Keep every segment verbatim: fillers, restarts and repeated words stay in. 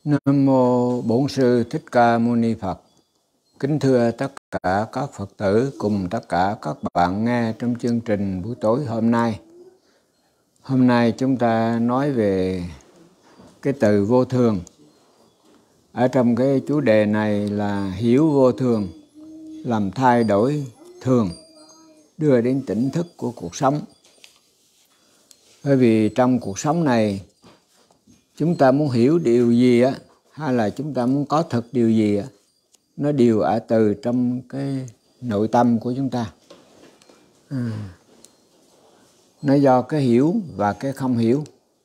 Nam mô Bổn Sư Thích Ca Mâu Ni Phật. Kính thưa tất cả các Phật tử cùng tất cả các bạn nghe trong chương trình buổi tối hôm nay. Hôm nay chúng ta nói về cái từ vô thường. Ở trong cái chủ đề này là hiểu vô thường, làm thay đổi thường, đưa đến tỉnh thức của cuộc sống. Bởi vì trong cuộc sống này, chúng ta muốn hiểu điều gì á, hay là chúng ta muốn có thực điều gì á, nó đều ở từ trong cái nội tâm của chúng ta. À, nó do cái hiểu và cái không hiểu.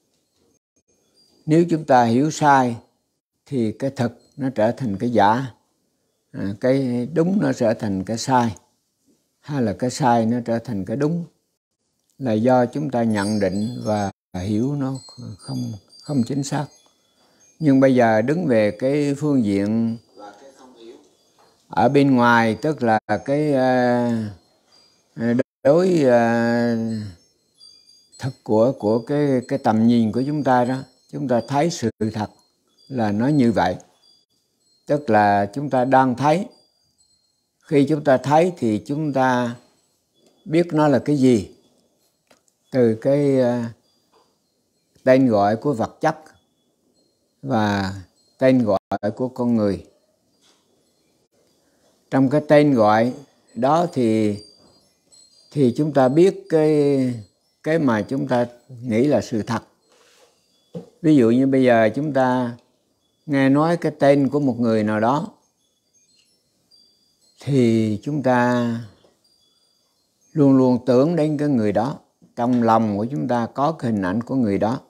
Nếu chúng ta hiểu sai thì cái thực nó trở thành cái giả, à, cái đúng nó trở thành cái sai, hay là cái sai nó trở thành cái đúng, là do chúng ta nhận định và hiểu nó không không chính xác. Nhưng bây giờ đứng về cái phương diện ở bên ngoài, tức là cái uh, đối uh, thực của của cái cái tầm nhìn của chúng ta đó, chúng ta thấy sự thật là nó như vậy. Tức là chúng ta đang thấy. Khi chúng ta thấy thì chúng ta biết nó là cái gì. Từ cái uh, tên gọi của vật chất và tên gọi của con người. Trong cái tên gọi đó thì thì chúng ta biết cái cái mà chúng ta nghĩ là sự thật. Ví dụ như bây giờ chúng ta nghe nói cái tên của một người nào đó thì chúng ta luôn luôn tưởng đến cái người đó. Trong lòng của chúng ta có cái hình ảnh của người đó.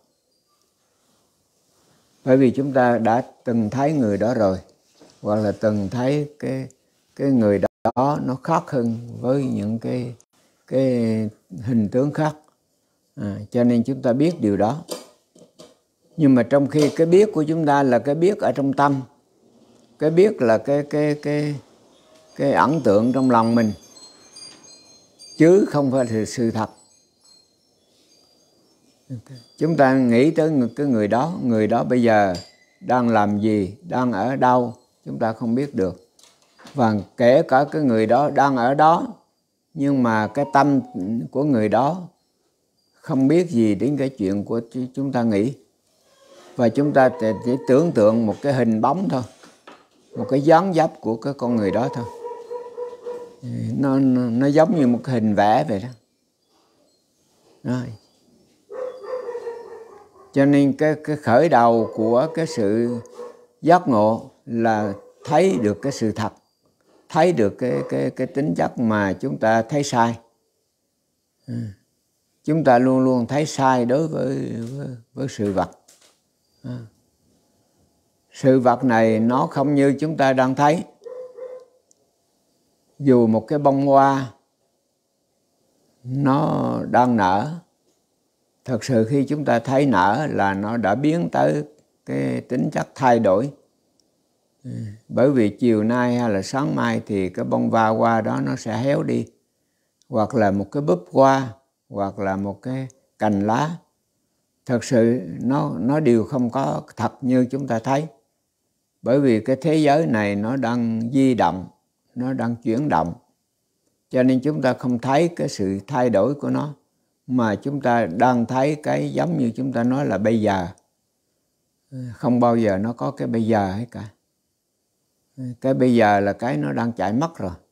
Bởi vì chúng ta đã từng thấy người đó rồi, hoặc là từng thấy cái cái người đó nó khác hơn với những cái cái hình tướng khác, à, cho nên chúng ta biết điều đó. Nhưng mà trong khi cái biết của chúng ta là cái biết ở trong tâm, cái biết là cái cái cái cái ấn tượng trong lòng mình, chứ không phải là sự thật. Chúng ta nghĩ tới cái người đó, người đó bây giờ đang làm gì, đang ở đâu, chúng ta không biết được. Và kể cả cái người đó đang ở đó, nhưng mà cái tâm của người đó không biết gì đến cái chuyện của chúng ta nghĩ. Và chúng ta chỉ tưởng tượng một cái hình bóng thôi, một cái dáng dấp của cái con người đó thôi. Nó, nó giống như một cái hình vẽ vậy đó. Rồi. Cho nên cái, cái khởi đầu của cái sự giác ngộ là thấy được cái sự thật, thấy được cái, cái, cái tính chất mà chúng ta thấy sai. À, chúng ta luôn luôn thấy sai đối với, với, với sự vật. À, sự vật này nó không như chúng ta đang thấy. Dù một cái bông hoa nó đang nở, thật sự khi chúng ta thấy nở là nó đã biến tới cái tính chất thay đổi. Bởi vì chiều nay hay là sáng mai thì cái bông hoa hoa đó nó sẽ héo đi. Hoặc là một cái búp hoa, hoặc là một cái cành lá. Thật sự nó, nó đều không có thật như chúng ta thấy. Bởi vì cái thế giới này nó đang di động, nó đang chuyển động. Cho nên chúng ta không thấy cái sự thay đổi của nó, mà chúng ta đang thấy cái giống như chúng ta nói là bây giờ. Không bao giờ nó có cái bây giờ hết cả. Cái bây giờ là cái nó đang chạy mất rồi.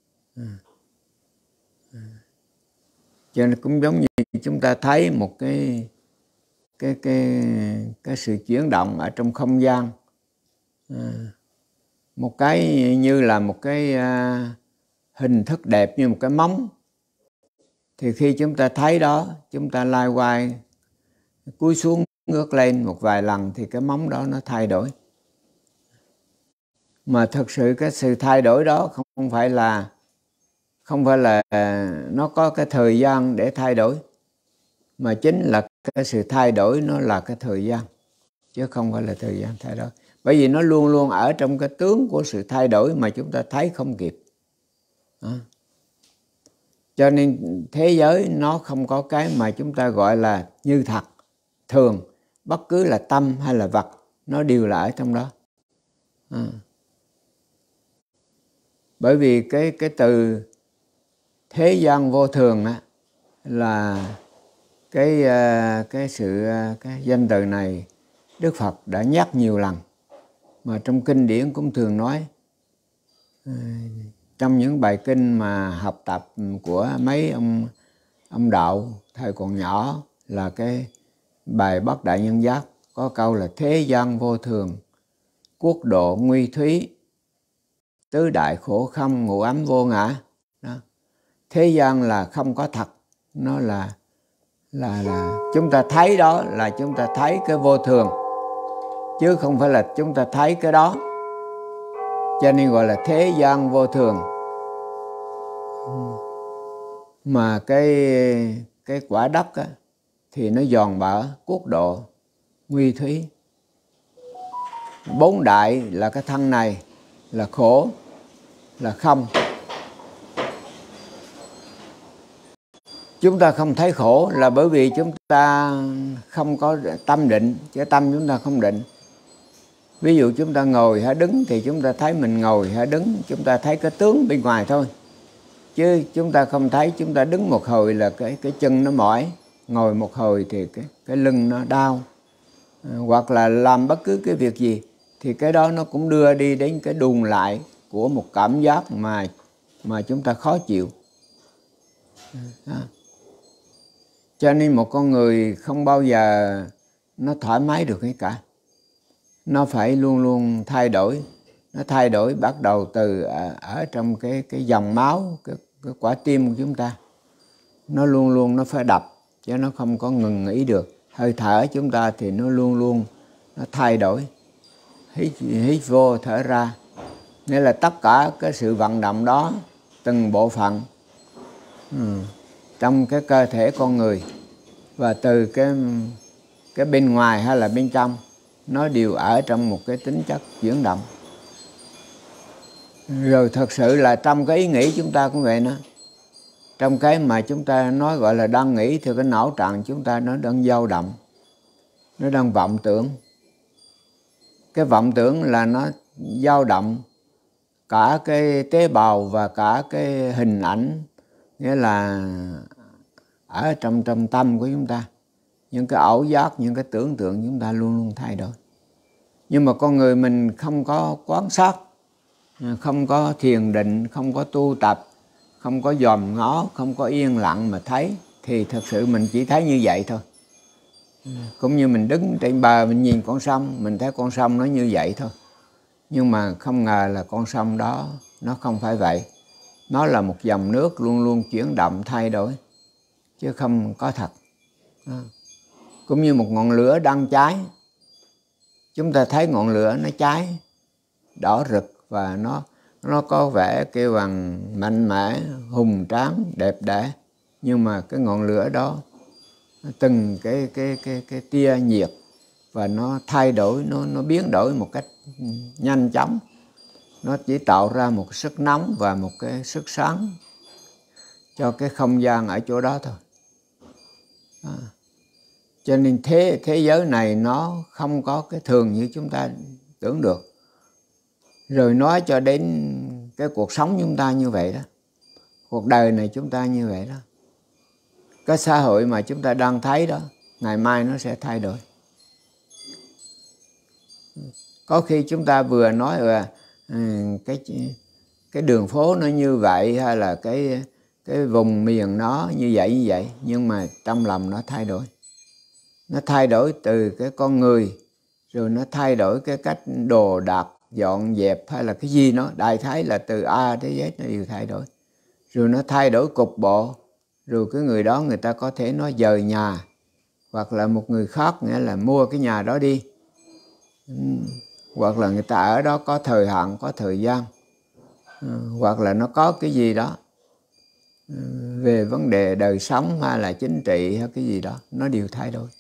Cho nên cũng giống như chúng ta thấy một cái cái cái cái sự chuyển động ở trong không gian. Một cái như là một cái hình thức đẹp như một cái móng. Thì khi chúng ta thấy đó, chúng ta lai quay, cúi xuống ngước lên một vài lần thì cái móng đó nó thay đổi. Mà thực sự cái sự thay đổi đó không phải là không phải là nó có cái thời gian để thay đổi, mà chính là cái sự thay đổi nó là cái thời gian, chứ không phải là thời gian thay đổi. Bởi vì nó luôn luôn ở trong cái tướng của sự thay đổi mà chúng ta thấy không kịp. Đó. Cho nên thế giới nó không có cái mà chúng ta gọi là như thật, thường. Bất cứ là tâm hay là vật nó đều là ở trong đó. À. Bởi vì cái cái từ thế gian vô thường á, là cái cái sự cái danh từ này Đức Phật đã nhắc nhiều lần, mà trong kinh điển cũng thường nói. Trong những bài kinh mà học tập của mấy ông ông đạo thời còn nhỏ, là cái bài Bát Đại Nhân Giác có câu là thế gian vô thường, quốc độ nguy thúy, tứ đại khổ không, ngũ ấm vô ngã. Đó. Thế gian là không có thật, nó là là là chúng ta thấy đó, là chúng ta thấy cái vô thường, chứ không phải là chúng ta thấy cái đó. Cho nên gọi là thế gian vô thường. Mà cái cái quả đất á, thì nó giòn bở, quốc độ nguy thúy. Bốn đại là cái thân này, là khổ, là không. Chúng ta không thấy khổ là bởi vì chúng ta không có tâm định, chứ tâm chúng ta không định. Ví dụ chúng ta ngồi hay đứng thì chúng ta thấy mình ngồi hay đứng, chúng ta thấy cái tướng bên ngoài thôi. Chứ chúng ta không thấy, chúng ta đứng một hồi là cái cái chân nó mỏi, ngồi một hồi thì cái cái lưng nó đau. À, hoặc là làm bất cứ cái việc gì thì cái đó nó cũng đưa đi đến cái đùn lại của một cảm giác mà mà chúng ta khó chịu. À. Cho nên một con người không bao giờ nó thoải mái được hết cả. Nó phải luôn luôn thay đổi. Nó thay đổi bắt đầu từ ở, ở trong cái cái dòng máu, cái, cái quả tim của chúng ta. Nó luôn luôn nó phải đập, chứ nó không có ngừng nghỉ được. Hơi thở chúng ta thì nó luôn luôn nó thay đổi. Hít, hít vô, thở ra. Nghĩa là tất cả cái sự vận động đó, từng bộ phận ừ, trong cái cơ thể con người, và từ cái, cái bên ngoài hay là bên trong, nó đều ở trong một cái tính chất chuyển động. Rồi thật sự là trong cái ý nghĩ chúng ta cũng vậy nữa. Trong cái mà chúng ta nói gọi là đang nghĩ thì cái não trạng chúng ta nó đang dao động, nó đang vọng tưởng. Cái vọng tưởng là nó dao động cả cái tế bào và cả cái hình ảnh, nghĩa là ở trong trong tâm của chúng ta. Những cái ảo giác, những cái tưởng tượng chúng ta luôn luôn thay đổi. Nhưng mà con người mình không có quan sát, không có thiền định, không có tu tập, không có dòm ngó, không có yên lặng mà thấy, thì thật sự mình chỉ thấy như vậy thôi. Cũng như mình đứng trên bờ mình nhìn con sông, mình thấy con sông nó như vậy thôi. Nhưng mà không ngờ là con sông đó nó không phải vậy. Nó là một dòng nước luôn luôn chuyển động thay đổi, chứ không có thật. Cũng như một ngọn lửa đang cháy, chúng ta thấy ngọn lửa nó cháy đỏ rực và nó nó có vẻ kêu bằng mạnh mẽ, hùng tráng, đẹp đẽ. Nhưng mà cái ngọn lửa đó, từng cái cái cái cái tia nhiệt và nó thay đổi, nó nó biến đổi một cách nhanh chóng. Nó chỉ tạo ra một sức nóng và một cái sức sáng cho cái không gian ở chỗ đó thôi. À. Cho nên thế thế giới này nó không có cái thường như chúng ta tưởng được. Rồi nói cho đến cái cuộc sống chúng ta như vậy đó. Cuộc đời này chúng ta như vậy đó. Cái xã hội mà chúng ta đang thấy đó, ngày mai nó sẽ thay đổi. Có khi chúng ta vừa nói là cái cái đường phố nó như vậy, hay là cái cái vùng miền nó như vậy như vậy, nhưng mà trong lòng nó thay đổi. Nó thay đổi từ cái con người, rồi nó thay đổi cái cách đồ đạc, dọn dẹp hay là cái gì nó, đại khái là từ A tới Z nó đều thay đổi. Rồi nó thay đổi cục bộ, rồi cái người đó người ta có thể nói dời nhà, hoặc là một người khác nghĩa là mua cái nhà đó đi, hoặc là người ta ở đó có thời hạn, có thời gian, hoặc là nó có cái gì đó về vấn đề đời sống hay là chính trị hay cái gì đó, nó đều thay đổi.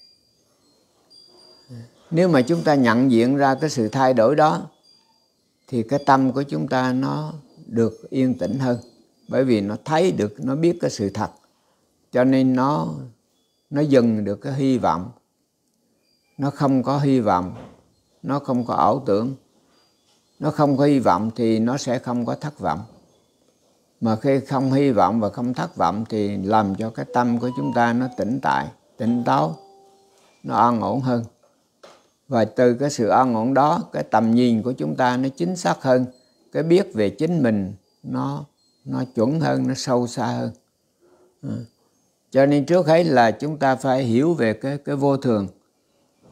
Nếu mà chúng ta nhận diện ra cái sự thay đổi đó, thì cái tâm của chúng ta nó được yên tĩnh hơn. Bởi vì nó thấy được, nó biết cái sự thật, cho nên nó nó dừng được cái hy vọng. Nó không có hy vọng nó không có ảo tưởng, nó không có hy vọng thì nó sẽ không có thất vọng. Mà khi không hy vọng và không thất vọng thì làm cho cái tâm của chúng ta nó tỉnh tại, tỉnh táo, nó an ổn hơn. Và từ cái sự an ổn đó, cái tầm nhìn của chúng ta nó chính xác hơn, cái biết về chính mình nó nó chuẩn hơn, nó sâu xa hơn. Ừ. Cho nên trước hết là chúng ta phải hiểu về cái cái vô thường. Ừ.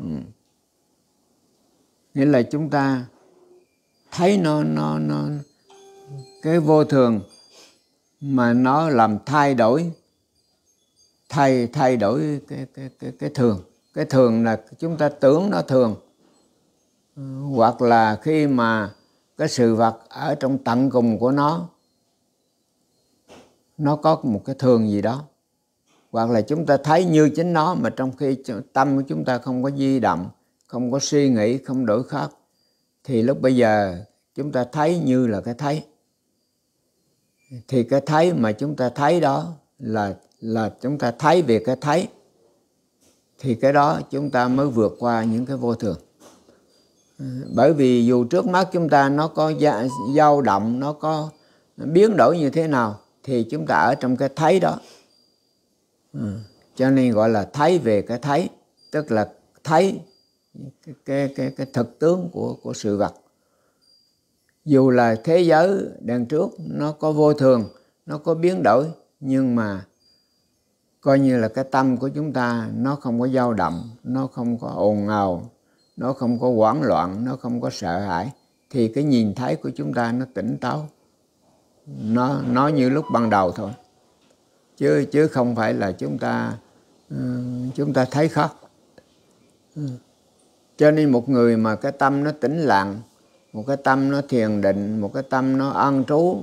Nghĩa là chúng ta thấy nó nó nó cái vô thường mà nó làm thay đổi thay thay đổi cái cái cái cái thường. Cái thường là chúng ta tưởng nó thường. Ừ. Hoặc là khi mà cái sự vật ở trong tận cùng của nó nó có một cái thường gì đó, hoặc là chúng ta thấy như chính nó, mà trong khi tâm của chúng ta không có di động, không có suy nghĩ, không đổi khác, thì lúc bây giờ chúng ta thấy như là cái thấy. Thì cái thấy mà chúng ta thấy đó là là chúng ta thấy về cái thấy, thì cái đó chúng ta mới vượt qua những cái vô thường. Bởi vì dù trước mắt chúng ta nó có dao động, nó có biến đổi như thế nào, thì chúng ta ở trong cái thấy đó. Ừ. Cho nên gọi là thấy về cái thấy, tức là thấy cái cái cái, cái thực tướng của của sự vật. Dù là thế giới đằng trước nó có vô thường, nó có biến đổi, nhưng mà coi như là cái tâm của chúng ta nó không có dao động, nó không có ồn ào, nó không có hoảng loạn, nó không có sợ hãi, thì cái nhìn thấy của chúng ta nó tỉnh táo, nó nó như lúc ban đầu thôi, chứ chứ không phải là chúng ta uh, chúng ta thấy khác. Uh. Cho nên một người mà cái tâm nó tĩnh lặng, một cái tâm nó thiền định, một cái tâm nó an trú, uh,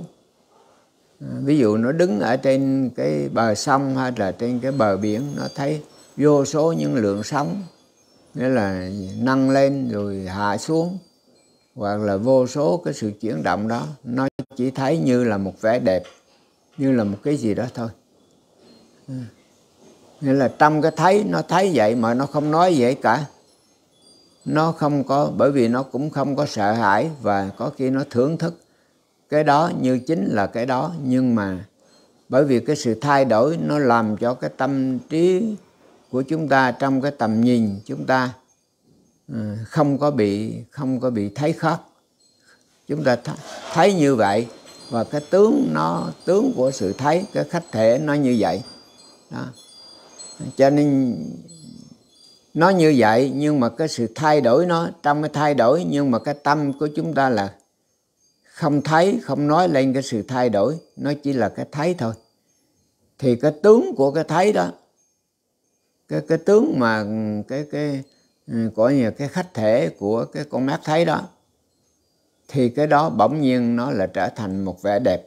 ví dụ nó đứng ở trên cái bờ sông hay là trên cái bờ biển, nó thấy vô số những lượng sóng, nghĩa là nâng lên rồi hạ xuống, hoặc là vô số cái sự chuyển động đó, nó chỉ thấy như là một vẻ đẹp, như là một cái gì đó thôi. Ừ. Nghĩa là trong cái thấy, nó thấy vậy mà nó không nói vậy cả. Nó không có, bởi vì nó cũng không có sợ hãi, và có khi nó thưởng thức cái đó như chính là cái đó. Nhưng mà bởi vì cái sự thay đổi nó làm cho cái tâm trí của chúng ta, trong cái tầm nhìn chúng ta không có bị không có bị thấy khác. Chúng ta thấy như vậy, và cái tướng nó tướng của sự thấy, cái khách thể nó như vậy đó. Cho nên nó như vậy, nhưng mà cái sự thay đổi nó, trong cái thay đổi, nhưng mà cái tâm của chúng ta là không thấy, không nói lên cái sự thay đổi, nó chỉ là cái thấy thôi. Thì cái tướng của cái thấy đó, cái cái tướng mà cái cái có như cái khách thể của cái con mắt thấy đó, thì cái đó bỗng nhiên nó là trở thành một vẻ đẹp.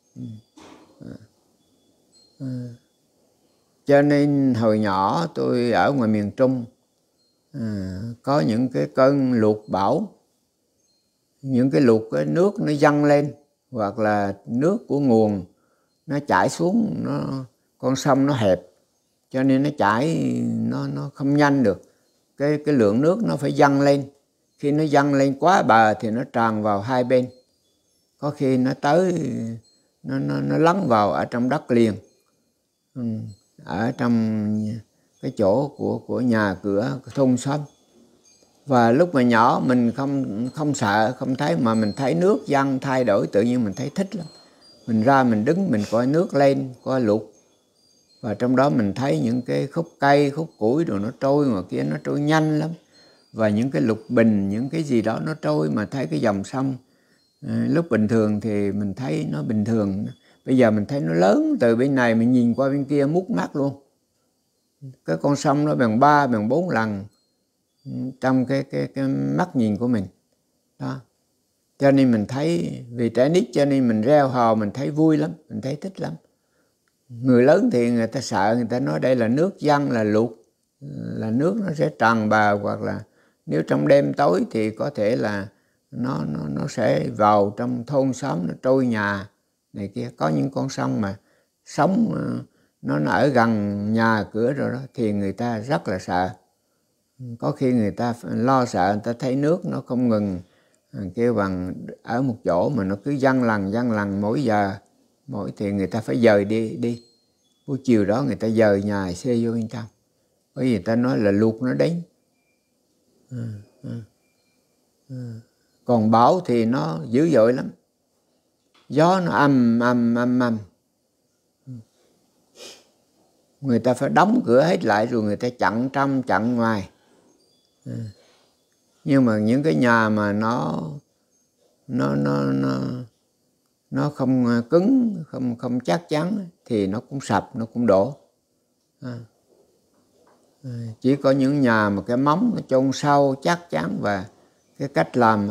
Cho nên hồi nhỏ tôi ở ngoài miền Trung, à, có những cái cơn lụt bão, những cái lụt cái nước nó dâng lên, hoặc là nước của nguồn nó chảy xuống, nó con sông nó hẹp, cho nên nó chảy nó nó không nhanh được. Cái cái lượng nước nó phải dâng lên. Khi nó dâng lên quá bờ thì nó tràn vào hai bên. Có khi nó tới nó nó nó lắng vào ở trong đất liền. Ừ, ở trong cái chỗ của của nhà cửa thôn xóm. Và lúc mà nhỏ mình không không sợ, không thấy, mà mình thấy nước dâng thay đổi, tự nhiên mình thấy thích lắm. Mình ra mình đứng mình coi nước lên, coi lụt. Và trong đó mình thấy những cái khúc cây, khúc củi rồi nó trôi, ngoài kia nó trôi nhanh lắm. Và những cái lục bình, những cái gì đó nó trôi, mà thấy cái dòng sông. À, lúc bình thường thì mình thấy nó bình thường. Bây giờ mình thấy nó lớn, từ bên này mình nhìn qua bên kia mút mắt luôn. Cái con sông nó bằng ba, bằng bốn lần trong cái, cái, cái mắt nhìn của mình. Đó. Cho nên mình thấy, vì trẻ nít cho nên mình reo hò, mình thấy vui lắm, mình thấy thích lắm. Người lớn thì người ta sợ, người ta nói đây là nước dâng, là lụt, là nước nó sẽ tràn bờ, hoặc là nếu trong đêm tối thì có thể là nó, nó, nó sẽ vào trong thôn xóm, nó trôi nhà này kia. Có những con sông mà sống nó, nó ở gần nhà cửa rồi đó, thì người ta rất là sợ. Có khi người ta lo sợ, người ta thấy nước nó không ngừng kêu bằng ở một chỗ mà nó cứ văng lần văng lần mỗi giờ, mỗi thì người ta phải dời đi đi. Buổi chiều đó người ta dời nhà xe vô bên trong, bởi vì người ta nói là luộc nó đến. À, à, à. Còn bão thì nó dữ dội lắm, gió nó âm âm âm âm, người ta phải đóng cửa hết lại rồi người ta chặn trong chặn ngoài. À. Nhưng mà những cái nhà mà nó nó nó nó nó không cứng, không không chắc chắn thì nó cũng sập, nó cũng đổ. À. À, chỉ có những nhà mà cái móng nó chôn sâu chắc chắn và cái cách làm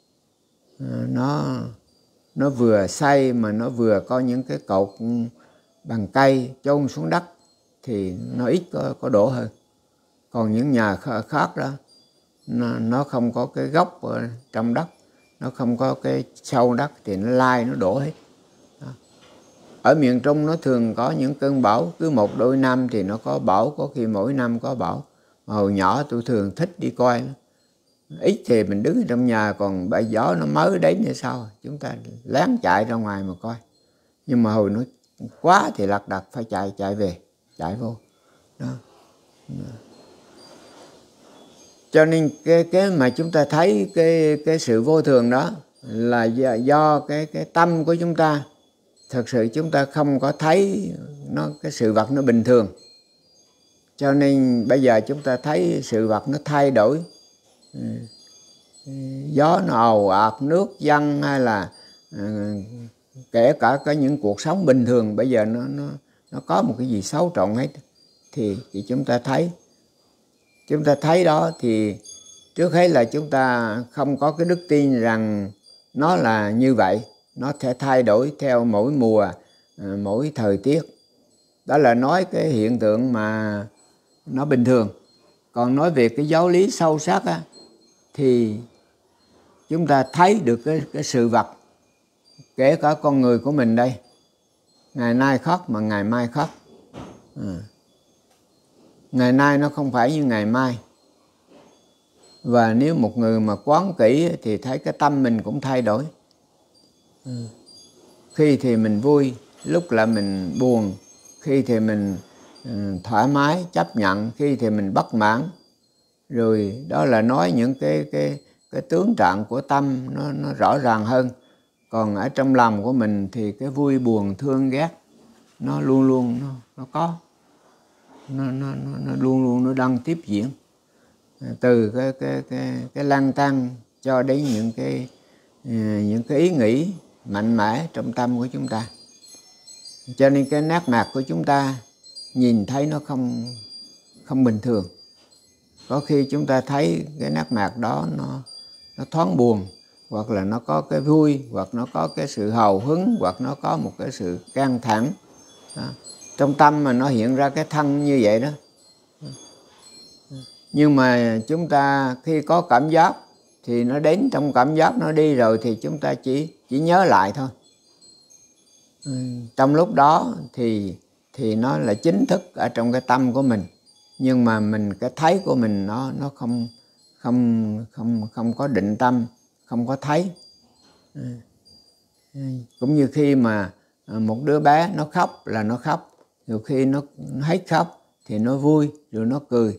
nó nó vừa xây mà nó vừa có những cái cột bằng cây chôn xuống đất thì nó ít có, có đổ hơn. Còn những nhà khác đó nó, nó không có cái gốc ở trong đất, nó không có cái sâu đất thì nó lai nó đổ hết. Đó. Ở miền Trung nó thường có những cơn bão cứ một đôi năm thì nó có bão, có khi mỗi năm có bão. Mà hồi nhỏ tôi thường thích đi coi, ít thì mình đứng trong nhà, còn bãi gió nó mới đến như sao chúng ta lén chạy ra ngoài mà coi. Nhưng mà hồi nó quá thì lật đật phải chạy chạy về, chạy vô. Đó. Cho nên cái cái mà chúng ta thấy cái cái sự vô thường đó là do, do cái cái tâm của chúng ta. Thật sự chúng ta không có thấy nó cái sự vật nó bình thường. Cho nên bây giờ chúng ta thấy sự vật nó thay đổi. Gió nó ào ạt, nước dâng, hay là kể cả có những cuộc sống bình thường bây giờ nó nó nó có một cái gì xấu trộn hết thì, thì chúng ta thấy. Chúng ta thấy đó thì trước hết là chúng ta không có cái đức tin rằng nó là như vậy. Nó sẽ thay đổi theo mỗi mùa, mỗi thời tiết. Đó là nói cái hiện tượng mà nó bình thường. Còn nói về cái giáo lý sâu sắc á, thì chúng ta thấy được cái, cái sự vật. Kể cả con người của mình đây, ngày nay khác mà ngày mai khác. À. Ngày nay nó không phải như ngày mai. Và nếu một người mà quán kỹ thì thấy cái tâm mình cũng thay đổi. À. Khi thì mình vui, lúc là mình buồn. Khi thì mình thoải mái, chấp nhận. Khi thì mình bất mãn. Rồi đó là nói những cái, cái, cái tướng trạng của tâm nó, nó rõ ràng hơn. Còn ở trong lòng của mình thì cái vui buồn thương ghét nó luôn luôn nó, nó có. Nó, nó, nó, nó luôn luôn nó đang tiếp diễn. Từ cái, cái, cái, cái lăng tăng cho đến những cái, những cái ý nghĩ mạnh mẽ trong tâm của chúng ta. Cho nên cái nét mặt của chúng ta nhìn thấy nó không, không bình thường. Có khi chúng ta thấy cái nét mặt đó nó, nó thoáng buồn, hoặc là nó có cái vui, hoặc nó có cái sự hào hứng, hoặc nó có một cái sự căng thẳng. Đó. Trong tâm mà nó hiện ra cái thân như vậy đó. Nhưng mà chúng ta khi có cảm giác thì nó đến trong cảm giác, nó đi rồi thì chúng ta chỉ, chỉ nhớ lại thôi. Trong lúc đó thì, thì nó là chính thức ở trong cái tâm của mình. Nhưng mà mình cái thấy của mình nó, nó không, không, không, không có định tâm, không có thấy. Cũng như khi mà một đứa bé nó khóc là nó khóc. Nhiều khi nó hết khóc thì nó vui, rồi nó cười.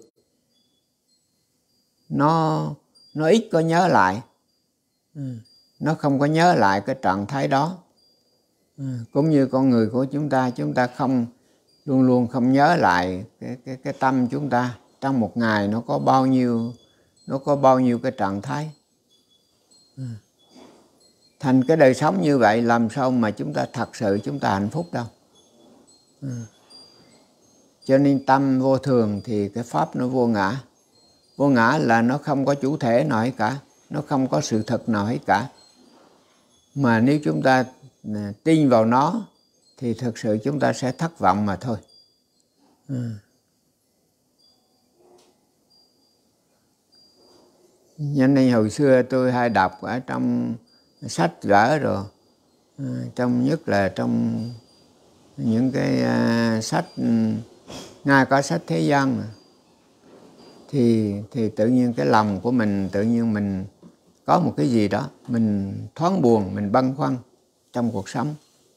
Nó, nó ít có nhớ lại. Nó không có nhớ lại cái trạng thái đó. Cũng như con người của chúng ta, chúng ta không luôn luôn không nhớ lại cái, cái, cái tâm chúng ta. Trong một ngày nó có bao nhiêu, nó có bao nhiêu cái trạng thái. Thành cái đời sống như vậy làm sao mà chúng ta thật sự chúng ta hạnh phúc đâu. Cho nên tâm vô thường thì cái pháp nó vô ngã. Vô ngã là nó không có chủ thể nào hết cả. Nó không có sự thật nào hết cả. Mà nếu chúng ta tin vào nó thì thực sự chúng ta sẽ thất vọng mà thôi. Ừ. Nhân nên hồi xưa tôi hay đọc ở trong sách vở rồi, trong nhất là trong những cái uh, sách, ngay cả sách thế gian mà. thì thì tự nhiên cái lòng của mình tự nhiên mình có một cái gì đó mình thoáng buồn, mình băn khoăn trong cuộc sống.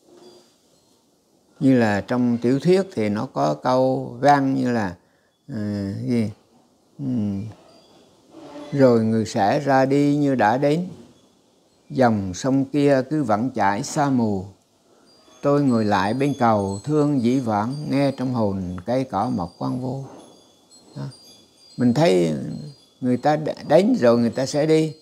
Như là trong tiểu thuyết thì nó có câu văn như là à, gì uhm, rồi người sẽ ra đi như đã đến, dòng sông kia cứ vẳng chảy xa mù, tôi ngồi lại bên cầu thương dĩ vãng, nghe trong hồn cây cỏ mọc quang vô. Đó. Mình thấy người ta đến rồi người ta sẽ đi,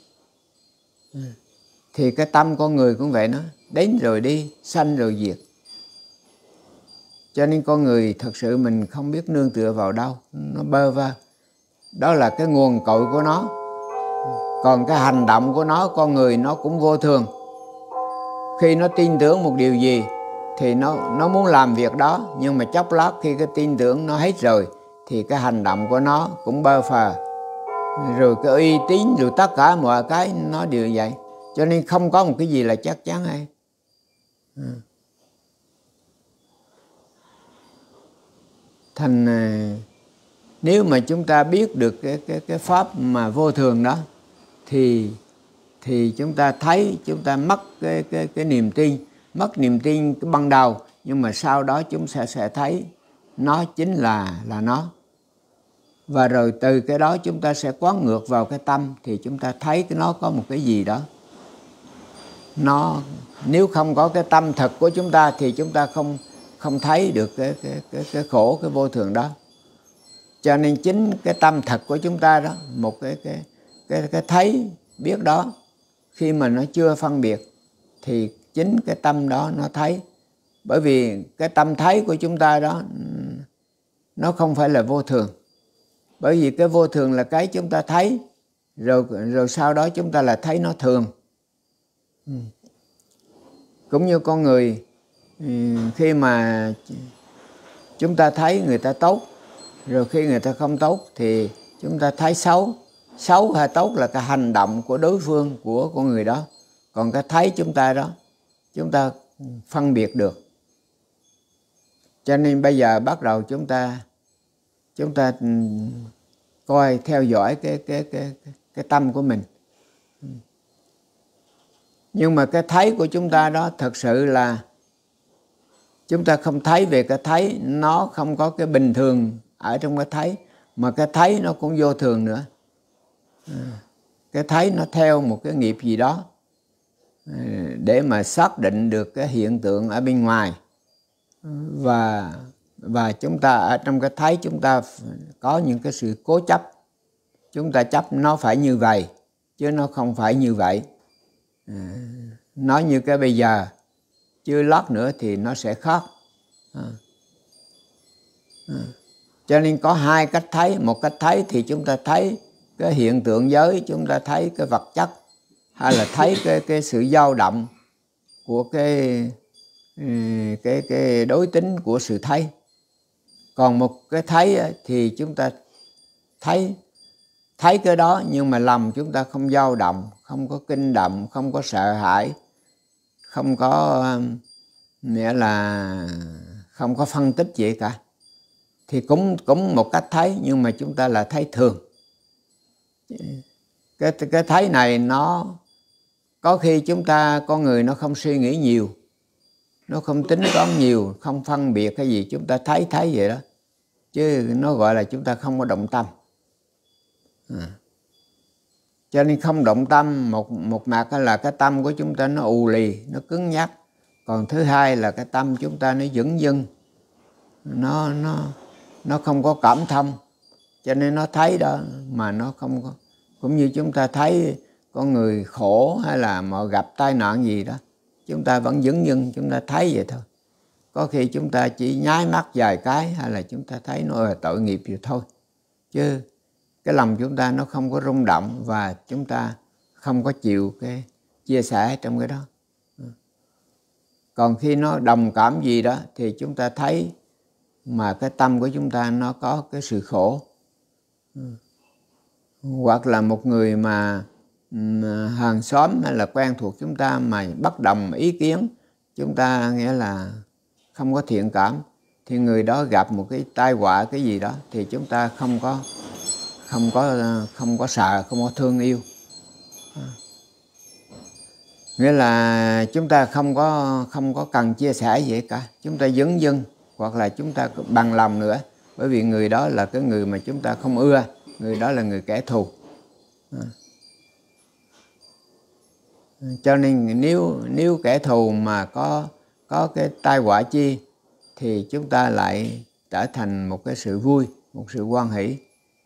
thì cái tâm con người cũng vậy, nó đến rồi đi, sanh rồi diệt. Cho nên con người thật sự mình không biết nương tựa vào đâu, nó bơ vơ. Đó là cái nguồn cội của nó. Còn cái hành động của nó, con người nó cũng vô thường. Khi nó tin tưởng một điều gì thì nó, nó muốn làm việc đó, nhưng mà chốc lát khi cái tin tưởng nó hết rồi thì cái hành động của nó cũng bơ phờ. Rồi cái uy tín, rồi tất cả mọi cái nó đều vậy. Cho nên không có một cái gì là chắc chắn hay. Ừ. Thành nếu mà chúng ta biết được cái, cái, cái pháp mà vô thường đó thì thì chúng ta thấy chúng ta mất cái, cái, cái niềm tin, mất niềm tin cái ban đầu, nhưng mà sau đó chúng sẽ sẽ thấy nó chính là là nó. Và rồi từ cái đó chúng ta sẽ quán ngược vào cái tâm, thì chúng ta thấy cái nó có một cái gì đó. Nó nếu không có cái tâm thật của chúng ta thì chúng ta không không thấy được cái cái cái cái khổ, cái vô thường đó. Cho nên chính cái tâm thật của chúng ta đó, một cái cái cái cái thấy biết đó, khi mà nó chưa phân biệt thì chính cái tâm đó nó thấy. Bởi vì cái tâm thấy của chúng ta đó nó không phải là vô thường. Bởi vì cái vô thường là cái chúng ta thấy, rồi rồi sau đó chúng ta là thấy nó thường. Ừ. Cũng như con người, khi mà chúng ta thấy người ta tốt, rồi khi người ta không tốt thì chúng ta thấy xấu. Xấu hay tốt là cái hành động của đối phương, của con người đó. Còn cái thấy chúng ta đó, chúng ta phân biệt được. Cho nên bây giờ bắt đầu chúng ta chúng ta coi, theo dõi cái cái cái cái, cái tâm của mình. Nhưng mà cái thấy của chúng ta đó thật sự là chúng ta không thấy về cái thấy, nó không có cái bình thường ở trong cái thấy, mà cái thấy nó cũng vô thường nữa. Cái thấy nó theo một cái nghiệp gì đó để mà xác định được cái hiện tượng ở bên ngoài. Và và chúng ta ở trong cái thấy chúng ta có những cái sự cố chấp. Chúng ta chấp nó phải như vậy chứ nó không phải như vậy. Nó như cái bây giờ, chứ lát nữa thì nó sẽ khác. Cho nên có hai cách thấy. Một cách thấy thì chúng ta thấy cái hiện tượng giới, chúng ta thấy cái vật chất, hay là thấy cái cái sự dao động của cái cái cái đối tính của sự thấy. Còn một cái thấy thì chúng ta thấy thấy cái đó, nhưng mà lòng chúng ta không dao động, không có kinh động, không có sợ hãi, không có nghĩa là không có phân tích gì cả. Thì cũng cũng một cách thấy, nhưng mà chúng ta là thấy thường. Cái cái thấy này nó có khi chúng ta, con người nó không suy nghĩ nhiều, nó không tính toán nhiều, không phân biệt cái gì, chúng ta thấy thấy vậy đó, chứ nó gọi là chúng ta không có động tâm. À. Cho nên không động tâm, một một mặt là cái tâm của chúng ta nó ù lì, nó cứng nhắc. Còn thứ hai là cái tâm chúng ta nó dửng dưng, nó nó nó không có cảm thông, cho nên nó thấy đó mà nó không có. Cũng như chúng ta thấy con người khổ hay là mà gặp tai nạn gì đó, chúng ta vẫn dửng dưng, chúng ta thấy vậy thôi. Có khi chúng ta chỉ nháy mắt vài cái, hay là chúng ta thấy nó là tội nghiệp vậy thôi, chứ cái lòng chúng ta nó không có rung động, và chúng ta không có chịu cái chia sẻ trong cái đó. Còn khi nó đồng cảm gì đó thì chúng ta thấy mà cái tâm của chúng ta nó có cái sự khổ. Hoặc là một người mà hàng xóm hay là quen thuộc chúng ta mà bất đồng ý kiến, chúng ta nghĩa là không có thiện cảm, thì người đó gặp một cái tai họa cái gì đó thì chúng ta không có không có không có sợ, không có thương yêu. Nghĩa là chúng ta không có không có cần chia sẻ gì cả, chúng ta dấn dưng hoặc là chúng ta bằng lòng nữa, bởi vì người đó là cái người mà chúng ta không ưa, người đó là người kẻ thù. Cho nên nếu nếu kẻ thù mà có có cái tai họa chi thì chúng ta lại trở thành một cái sự vui, một sự hoan hỷ.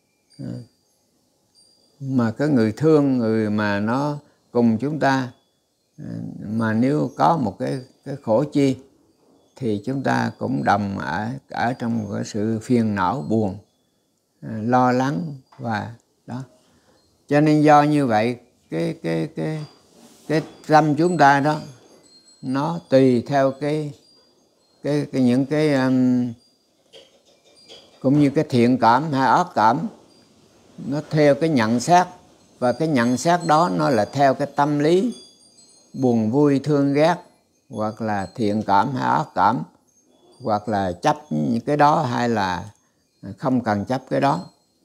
Mà cái người thương, người mà nó cùng chúng ta, mà nếu có một cái cái khổ chi thì chúng ta cũng đồng ở ở trong cái sự phiền não, buồn, lo lắng và đó. Cho nên do như vậy cái cái cái cái tâm chúng ta đó nó tùy theo cái cái, cái những cái um, cũng như cái thiện cảm hay ác cảm, nó theo cái nhận xét, và cái nhận xét đó nó là theo cái tâm lý buồn vui thương ghét, hoặc là thiện cảm hay ác cảm, hoặc là chấp những cái đó hay là không cần chấp cái đó.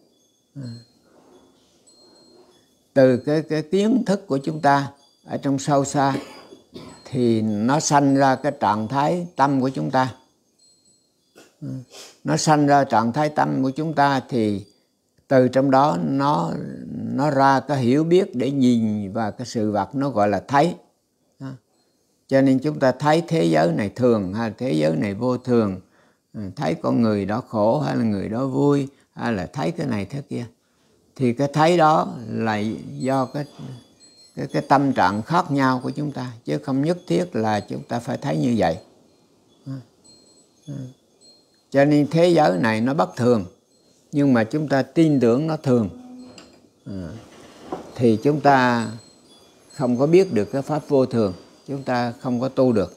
Từ cái cái kiến thức của chúng ta ở trong sâu xa thì nó sanh ra cái trạng thái tâm của chúng ta. Nó sanh ra trạng thái tâm của chúng ta thì từ trong đó nó nó ra cái hiểu biết để nhìn vào cái sự vật, nó gọi là thấy. Cho nên chúng ta thấy thế giới này thường hay thế giới này vô thường, thấy con người đó khổ hay là người đó vui, hay là thấy cái này thế kia, thì cái thấy đó là do cái cái cái tâm trạng khác nhau của chúng ta, chứ không nhất thiết là chúng ta phải thấy như vậy. Cho nên thế giới này nó bất thường, nhưng mà chúng ta tin tưởng nó thường, thì chúng ta không có biết được cái pháp vô thường, chúng ta không có tu được.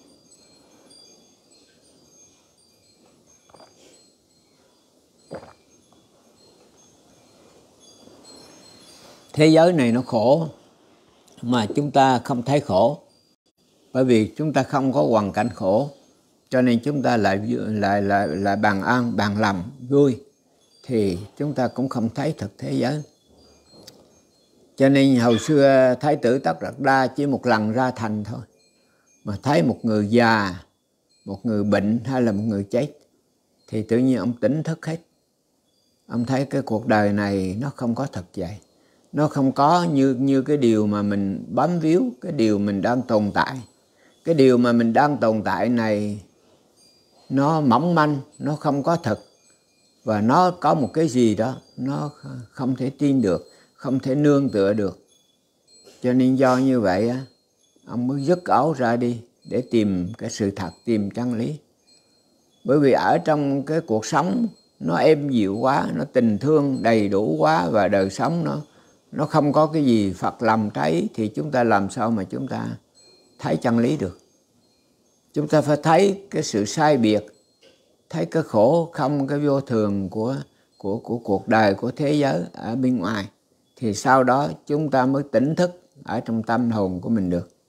Thế giới này nó khổ mà chúng ta không thấy khổ, bởi vì chúng ta không có hoàn cảnh khổ, cho nên chúng ta lại lại lại lại bằng an, bằng lòng, vui, thì chúng ta cũng không thấy thực thế giới. Cho nên hồi xưa Thái tử Tất Đạt Đa chỉ một lần ra thành thôi, mà thấy một người già, một người bệnh hay là một người chết, thì tự nhiên ông tỉnh thức hết. Ông thấy cái cuộc đời này nó không có thật vậy, nó không có như như cái điều mà mình bám víu, cái điều mình đang tồn tại. Cái điều mà mình đang tồn tại này nó mỏng manh, nó không có thật, và nó có một cái gì đó nó không thể tin được, không thể nương tựa được. Cho nên do như vậy ông mới dứt áo ra đi để tìm cái sự thật, tìm chân lý. Bởi vì ở trong cái cuộc sống nó êm dịu quá, nó tình thương đầy đủ quá, và đời sống nó nó không có cái gì Phật lòng thấy, thì chúng ta làm sao mà chúng ta thấy chân lý được. Chúng ta phải thấy cái sự sai biệt, thấy cái khổ không, cái vô thường của của của cuộc đời, của thế giới ở bên ngoài, thì sau đó chúng ta mới tỉnh thức ở trong tâm hồn của mình được.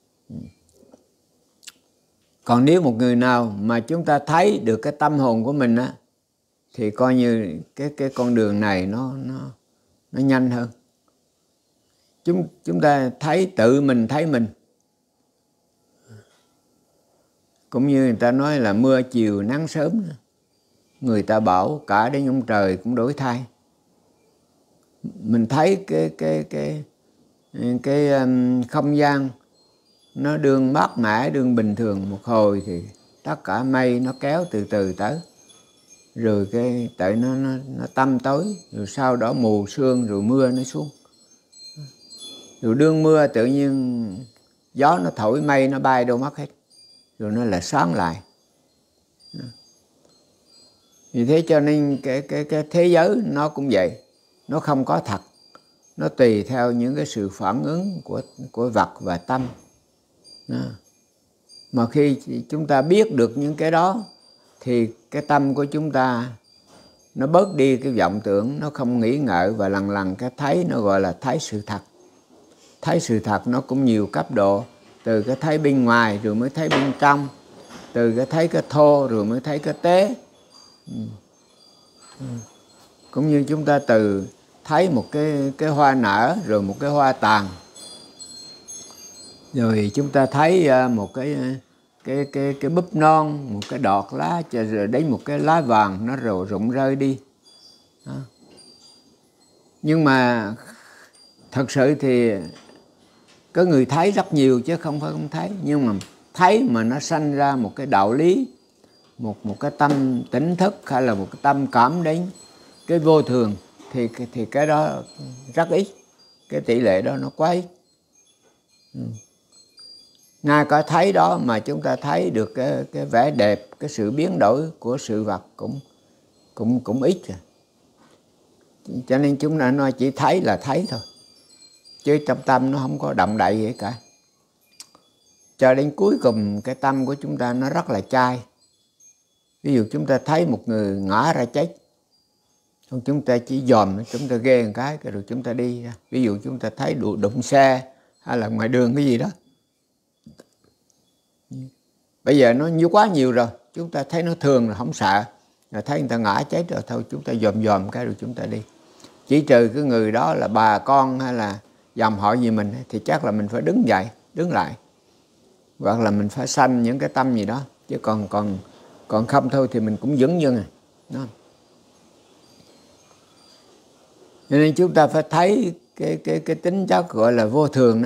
Còn nếu một người nào mà chúng ta thấy được cái tâm hồn của mình á, thì coi như cái cái con đường này nó nó nó nhanh hơn. Chúng chúng ta thấy tự mình thấy mình. Cũng như người ta nói là mưa chiều nắng sớm, người ta bảo cả đến ông trời cũng đổi thay. Mình thấy cái cái cái cái, cái um, không gian nó đương mát mẻ, đương bình thường một hồi, thì tất cả mây nó kéo từ từ tới, rồi cái tại nó nó nó tăm tối, rồi sau đó mù sương, rồi mưa nó xuống. Rồi đương mưa tự nhiên gió nó thổi, mây nó bay đâu mất hết, rồi nó lại sáng lại. Vì thế cho nên cái cái cái thế giới nó cũng vậy, nó không có thật, nó tùy theo những cái sự phản ứng của của vật và tâm. Đó. Mà khi chúng ta biết được những cái đó thì cái tâm của chúng ta nó bớt đi cái vọng tưởng, nó không nghĩ ngợi, và lần lần cái thấy nó gọi là thấy sự thật. Thấy sự thật nó cũng nhiều cấp độ, từ cái thấy bên ngoài rồi mới thấy bên trong, từ cái thấy cái thô rồi mới thấy cái tế. Ừ. Ừ. Cũng như chúng ta từ thấy một cái, cái hoa nở rồi một cái hoa tàn, rồi chúng ta thấy một cái cái cái cái búp non, một cái đọt lá, rồi đến một cái lá vàng nó rồi rụng rơi đi. Đó. Nhưng mà thật sự thì có người thấy rất nhiều chứ không phải không thấy. Nhưng mà thấy mà nó sanh ra một cái đạo lý, một một cái tâm tỉnh thức hay là một cái tâm cảm đến cái vô thường thì thì cái đó rất ít, cái tỷ lệ đó nó quá ít. Ừ. Ngay cả thấy đó mà chúng ta thấy được cái cái vẻ đẹp, cái sự biến đổi của sự vật cũng cũng cũng ít rồi. Cho nên chúng ta nói chỉ thấy là thấy thôi, chứ trong tâm nó không có động đậy gì cả. Cho đến cuối cùng cái tâm của chúng ta nó rất là chai. Ví dụ chúng ta thấy một người ngã ra chết, không chúng ta chỉ dòm, chúng ta ghê một cái rồi chúng ta đi ra. Ví dụ chúng ta thấy đụng, đụng xe hay là ngoài đường cái gì đó, bây giờ nó nhiều quá nhiều rồi, chúng ta thấy nó thường là không sợ, rồi thấy người ta ngã chết rồi thôi chúng ta dòm dòm cái rồi chúng ta đi. Chỉ trừ cái người đó là bà con hay là dòng họ gì mình thì chắc là mình phải đứng dậy, đứng lại, hoặc là mình phải sanh những cái tâm gì đó, chứ còn còn còn không thôi thì mình cũng dững dưng. Đó. Cho nên chúng ta phải thấy cái cái cái tính chất gọi là vô thường đó.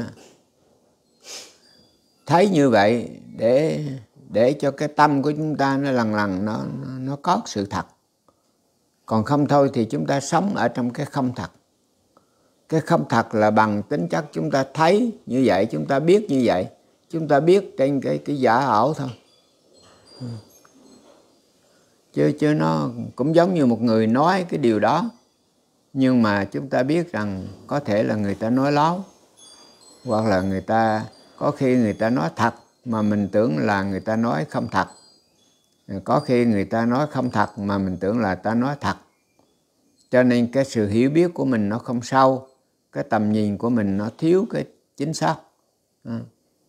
Thấy như vậy để để cho cái tâm của chúng ta nó lần lần nó nó, nó có sự thật. Còn không thôi thì chúng ta sống ở trong cái không thật. Cái không thật là bằng tính chất chúng ta thấy như vậy, chúng ta biết như vậy, chúng ta biết trên cái cái giả ảo thôi. Ừ. Chứ chứ nó cũng giống như một người nói cái điều đó, nhưng mà chúng ta biết rằng có thể là người ta nói láo, hoặc là người ta có khi người ta nói thật mà mình tưởng là người ta nói không thật, có khi người ta nói không thật mà mình tưởng là ta nói thật. Cho nên cái sự hiểu biết của mình nó không sâu, cái tầm nhìn của mình nó thiếu cái chính xác. À.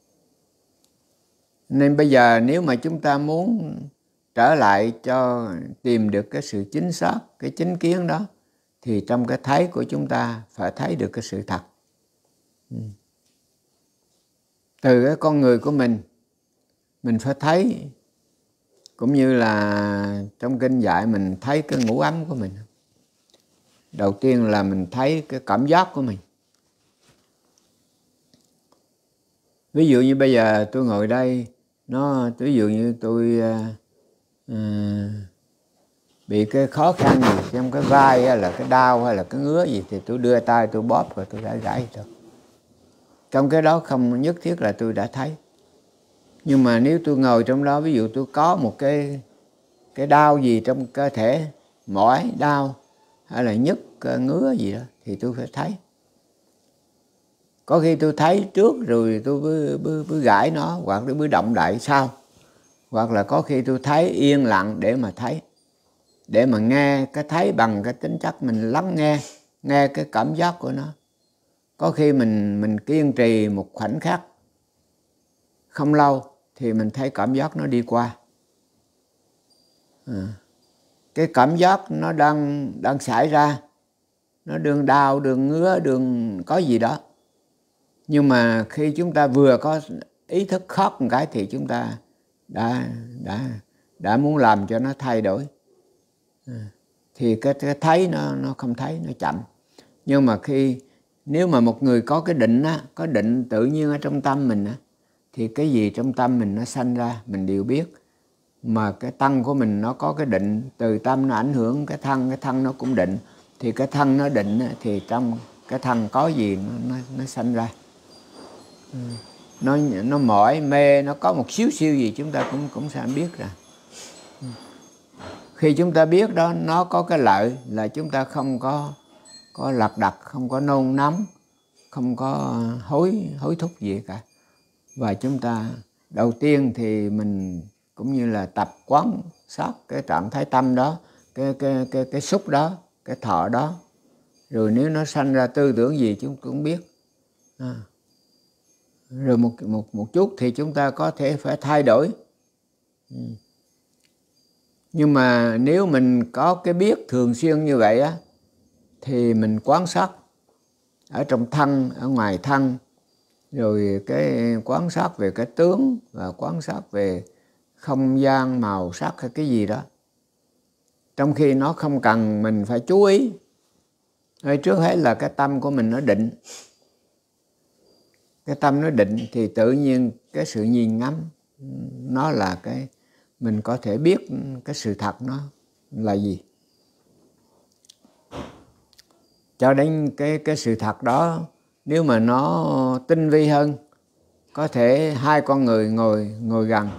Nên bây giờ nếu mà chúng ta muốn trở lại cho tìm được cái sự chính xác, cái chính kiến đó, thì trong cái thấy của chúng ta phải thấy được cái sự thật. Ừ. Từ cái con người của mình, mình phải thấy, cũng như là trong kinh dạy mình thấy cái ngũ ấm của mình. Đầu tiên là mình thấy cái cảm giác của mình. Ví dụ như bây giờ tôi ngồi đây, nó ví dụ như tôi uh, bị cái khó khăn gì trong cái vai hay là cái đau hay là cái ngứa gì thì tôi đưa tay tôi bóp rồi tôi đã gãy rồi. Trong cái đó không nhất thiết là tôi đã thấy. Nhưng mà nếu tôi ngồi trong đó, ví dụ tôi có một cái cái đau gì trong cơ thể, mỏi, đau hay là nhức, ngứa gì đó thì tôi phải thấy. Có khi tôi thấy trước rồi tôi mới, mới, mới gãi nó, hoặc tôi mới động đậy sau. Hoặc là có khi tôi thấy yên lặng để mà thấy, để mà nghe cái thấy bằng cái tính chất mình lắng nghe, nghe cái cảm giác của nó. Có khi mình mình kiên trì một khoảnh khắc không lâu thì mình thấy cảm giác nó đi qua. À. Cái cảm giác nó đang đang xảy ra, nó đường đau, đường ngứa, đường có gì đó. Nhưng mà khi chúng ta vừa có ý thức khóc một cái thì chúng ta đã đã đã muốn làm cho nó thay đổi. À. Thì cái, cái thấy nó nó không thấy, nó chậm. Nhưng mà khi nếu mà một người có cái định á, có định tự nhiên ở trong tâm mình á, thì cái gì trong tâm mình nó sanh ra mình đều biết. Mà cái thân của mình nó có cái định, từ tâm nó ảnh hưởng cái thân, cái thân nó cũng định. Thì cái thân nó định á, thì trong cái thân có gì nó nó, nó sanh ra. Ừ. Nó nó mỏi mê, nó có một xíu xíu gì chúng ta cũng cũng sẽ biết ra. Ừ. Khi chúng ta biết đó, nó có cái lợi là chúng ta không có có lật đật, không có nôn nóng, không có hối hối thúc gì cả. Và chúng ta đầu tiên thì mình cũng như là tập quán sát cái trạng thái tâm đó, cái cái cái cái xúc đó, cái thọ đó. Rồi nếu nó sanh ra tư tưởng gì chúng cũng biết. À. Rồi một một một chút thì chúng ta có thể phải thay đổi. Ừ. Nhưng mà nếu mình có cái biết thường xuyên như vậy á, thì mình quan sát ở trong thân, ở ngoài thân, rồi cái quan sát về cái tướng và quan sát về không gian, màu sắc hay cái gì đó, trong khi nó không cần mình phải chú ý. Rồi trước hết là cái tâm của mình nó định. Cái tâm nó định thì tự nhiên cái sự nhìn ngắm nó là cái mình có thể biết cái sự thật nó là gì. Cho đến cái cái sự thật đó, nếu mà nó tinh vi hơn, có thể hai con người ngồi ngồi gần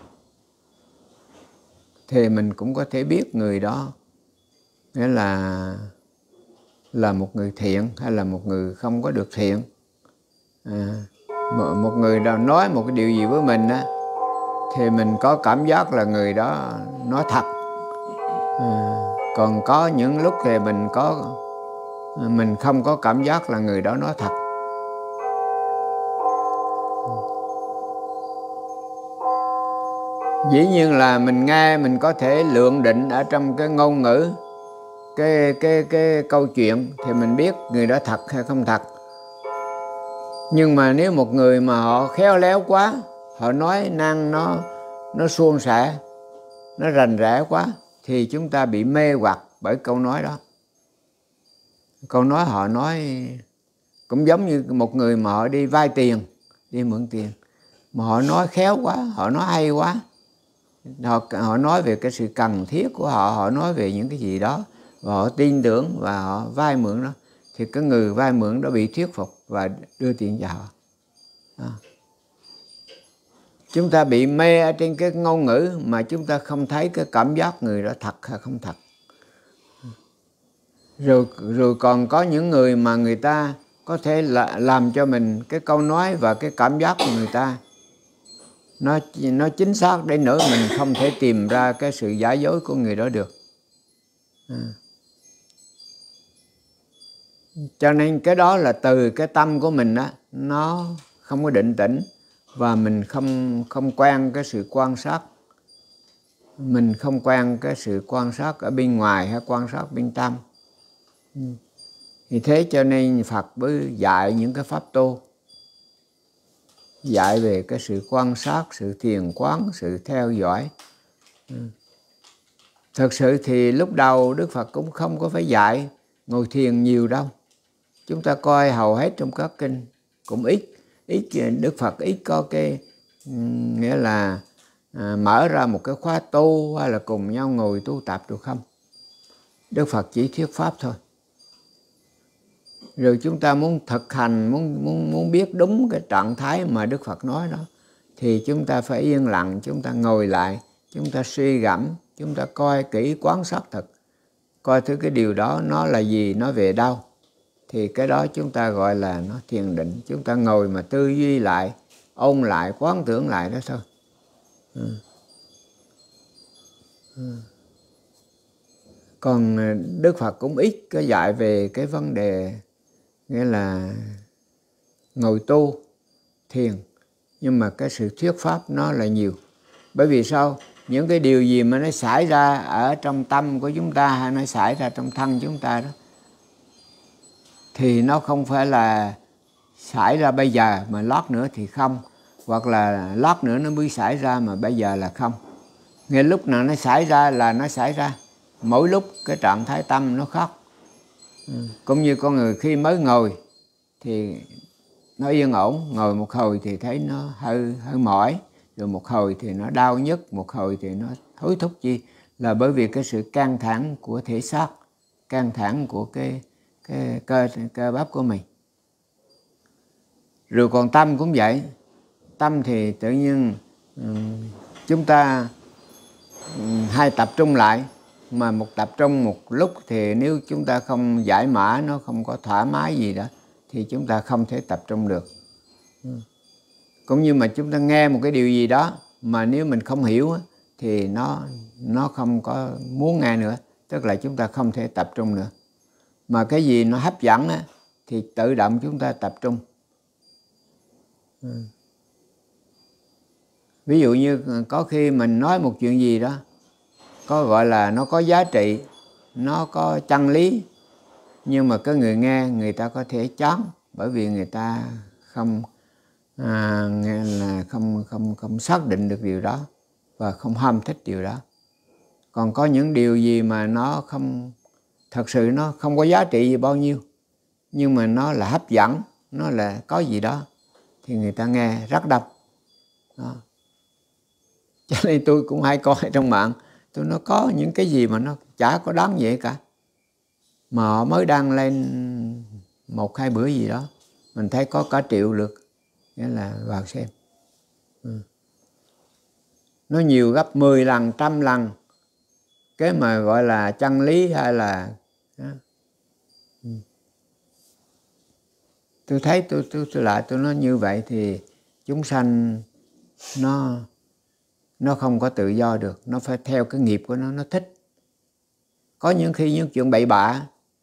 thì mình cũng có thể biết người đó nghĩa là là một người thiện hay là một người không có được thiện. À, một người nào nói một cái điều gì với mình á, thì mình có cảm giác là người đó nói thật. À, còn có những lúc thì mình có mình không có cảm giác là người đó nói thật. Dĩ nhiên là mình nghe mình có thể lượng định ở trong cái ngôn ngữ, cái cái cái câu chuyện thì mình biết người đó thật hay không thật. Nhưng mà nếu một người mà họ khéo léo quá, họ nói năng nó nó suôn sẻ, nó rành rẽ quá, thì chúng ta bị mê hoặc bởi câu nói đó. Câu nói họ nói cũng giống như một người mà họ đi vay tiền, đi mượn tiền, mà họ nói khéo quá, họ nói hay quá, họ, họ nói về cái sự cần thiết của họ, họ nói về những cái gì đó và họ tin tưởng và họ vay mượn đó, thì cái người vay mượn đó bị thuyết phục và đưa tiền cho họ. À. Chúng ta bị mê ở trên cái ngôn ngữ mà chúng ta không thấy cái cảm giác người đó thật hay không thật. Rồi, rồi còn có những người mà người ta có thể là làm cho mình cái câu nói và cái cảm giác của người ta nó, nó chính xác đến nỗi mình không thể tìm ra cái sự giả dối của người đó được. À. Cho nên cái đó là từ cái tâm của mình á, nó không có định tĩnh và mình không không quen cái sự quan sát. Mình không quen cái sự quan sát ở bên ngoài hay quan sát bên tâm. Thì thế cho nên Phật mới dạy những cái pháp tu, dạy về cái sự quan sát, sự thiền quán, sự theo dõi. Thật sự thì lúc đầu Đức Phật cũng không có phải dạy ngồi thiền nhiều đâu. Chúng ta coi hầu hết trong các kinh cũng ít, ít Đức Phật ít có cái nghĩa là à, mở ra một cái khóa tu hay là cùng nhau ngồi tu tập được không. Đức Phật chỉ thuyết pháp thôi. Rồi chúng ta muốn thực hành, muốn muốn muốn biết đúng cái trạng thái mà Đức Phật nói đó, thì chúng ta phải yên lặng, chúng ta ngồi lại, chúng ta suy gẫm, chúng ta coi kỹ, quan sát thật, coi thứ cái điều đó nó là gì, nó về đâu. Thì cái đó chúng ta gọi là nó thiền định. Chúng ta ngồi mà tư duy lại, ôn lại, quán tưởng lại đó thôi. Ừ. Ừ. Còn Đức Phật cũng ít có dạy về cái vấn đề nghĩa là ngồi tu, thiền. Nhưng mà cái sự thuyết pháp nó là nhiều. Bởi vì sao? Những cái điều gì mà nó xảy ra ở trong tâm của chúng ta hay nó xảy ra trong thân chúng ta đó, thì nó không phải là xảy ra bây giờ mà lát nữa thì không. Hoặc là lát nữa nó mới xảy ra mà bây giờ là không. Ngay lúc nào nó xảy ra là nó xảy ra. Mỗi lúc cái trạng thái tâm nó khác. Ừ. Cũng như con người khi mới ngồi thì nó yên ổn, ngồi một hồi thì thấy nó hơi hơi mỏi, rồi một hồi thì nó đau nhức, một hồi thì nó hối thúc chi, là bởi vì cái sự căng thẳng của thể xác, căng thẳng của cái cái cơ cơ bắp của mình. Rồi còn tâm cũng vậy. Tâm thì tự nhiên um, chúng ta um, hay tập trung lại, mà một tập trung một lúc thì nếu chúng ta không giải mã, nó không có thoải mái gì đó, thì chúng ta không thể tập trung được. Cũng như mà chúng ta nghe một cái điều gì đó mà nếu mình không hiểu thì nó nó không có muốn nghe nữa, tức là chúng ta không thể tập trung nữa. Mà cái gì nó hấp dẫn thì tự động chúng ta tập trung. Ví dụ như có khi mình nói một chuyện gì đó có gọi là nó có giá trị, nó có chân lý, nhưng mà cái người nghe người ta có thể chán, bởi vì người ta không à, nghe là không không không xác định được điều đó và không ham thích điều đó. Còn có những điều gì mà nó không thật sự nó không có giá trị gì bao nhiêu, nhưng mà nó là hấp dẫn, nó là có gì đó, thì người ta nghe rất đông đó. Cho nên tôi cũng hay coi trong mạng, tôi nó có những cái gì mà nó chả có đáng vậy cả, mà họ mới đăng lên một hai bữa gì đó mình thấy có cả triệu lượt, nghĩa là vào xem. Ừ. Nó nhiều gấp mười lần, trăm lần cái mà gọi là chân lý hay là đó. Ừ. Tôi thấy tôi, tôi, tôi lại tôi nói như vậy thì chúng sanh nó nó không có tự do được, nó phải theo cái nghiệp của nó, nó thích. Có những khi những chuyện bậy bạ.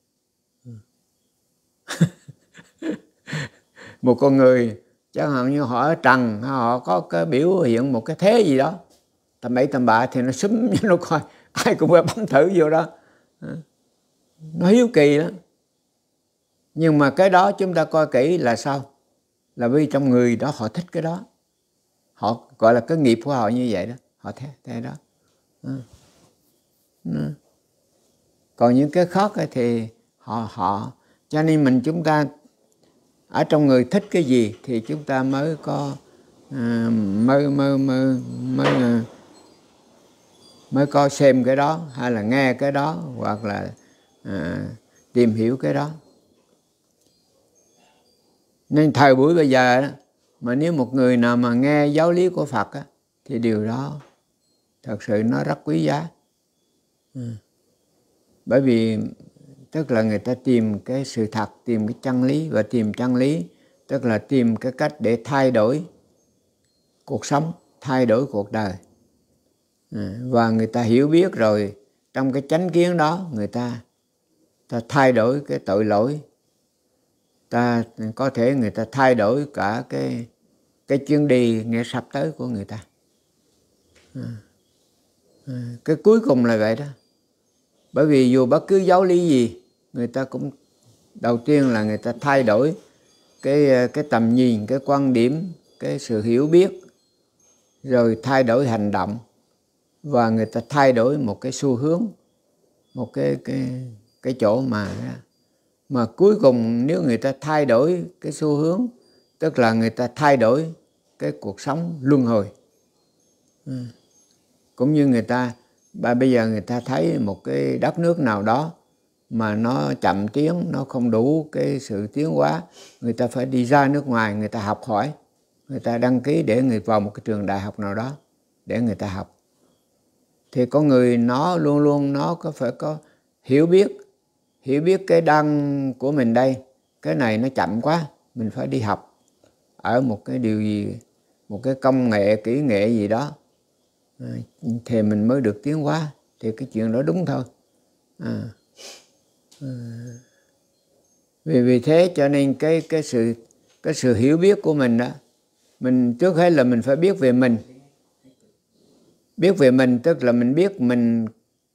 Một con người chẳng hạn như họ ở trần, họ có cái biểu hiện một cái thế gì đó tầm bậy tầm bạ thì nó xúm cho nó coi, ai cũng phải bấm thử vô đó, nó hiếu kỳ đó. Nhưng mà cái đó chúng ta coi kỹ là sao? Là vì trong người đó họ thích cái đó, họ gọi là cái nghiệp của họ như vậy đó, họ thế, thế đó. Ừ. Ừ. Còn những cái khác thì họ họ cho nên mình chúng ta ở trong người thích cái gì thì chúng ta mới có à, mới mới mới mới mới có xem cái đó, hay là nghe cái đó, hoặc là à, tìm hiểu cái đó. Nên thời buổi bây giờ đó, mà nếu một người nào mà nghe giáo lý của Phật á, thì điều đó thật sự nó rất quý giá. Ừ. Bởi vì tức là người ta tìm cái sự thật, tìm cái chân lý, và tìm chân lý tức là tìm cái cách để thay đổi cuộc sống, thay đổi cuộc đời. À, và người ta hiểu biết rồi, trong cái chánh kiến đó người ta, ta thay đổi cái tội lỗi, ta có thể người ta thay đổi cả cái cái chuyến đi nghe sắp tới của người ta. À, à, cái cuối cùng là vậy đó. Bởi vì dù bất cứ giáo lý gì, người ta cũng đầu tiên là người ta thay đổi cái cái tầm nhìn, cái quan điểm, cái sự hiểu biết, rồi thay đổi hành động, và người ta thay đổi một cái xu hướng, một cái cái cái chỗ mà mà cuối cùng nếu người ta thay đổi cái xu hướng, tức là người ta thay đổi cái cuộc sống luân hồi. Ừ. Cũng như người ta bây giờ người ta thấy một cái đất nước nào đó mà nó chậm tiến, nó không đủ cái sự tiến hóa, người ta phải đi ra nước ngoài, người ta học hỏi, người ta đăng ký để người vào một cái trường đại học nào đó để người ta học. Thì có người nó luôn luôn nó có phải có hiểu biết, hiểu biết cái đăng của mình đây, cái này nó chậm quá, mình phải đi học ở một cái điều gì, một cái công nghệ, kỹ nghệ gì đó, thì mình mới được tiến hóa. Thì cái chuyện đó đúng thôi. À. À. Vì vì thế cho nên cái cái sự cái sự hiểu biết của mình đó, mình trước hết là mình phải biết về mình. Biết về mình tức là mình biết mình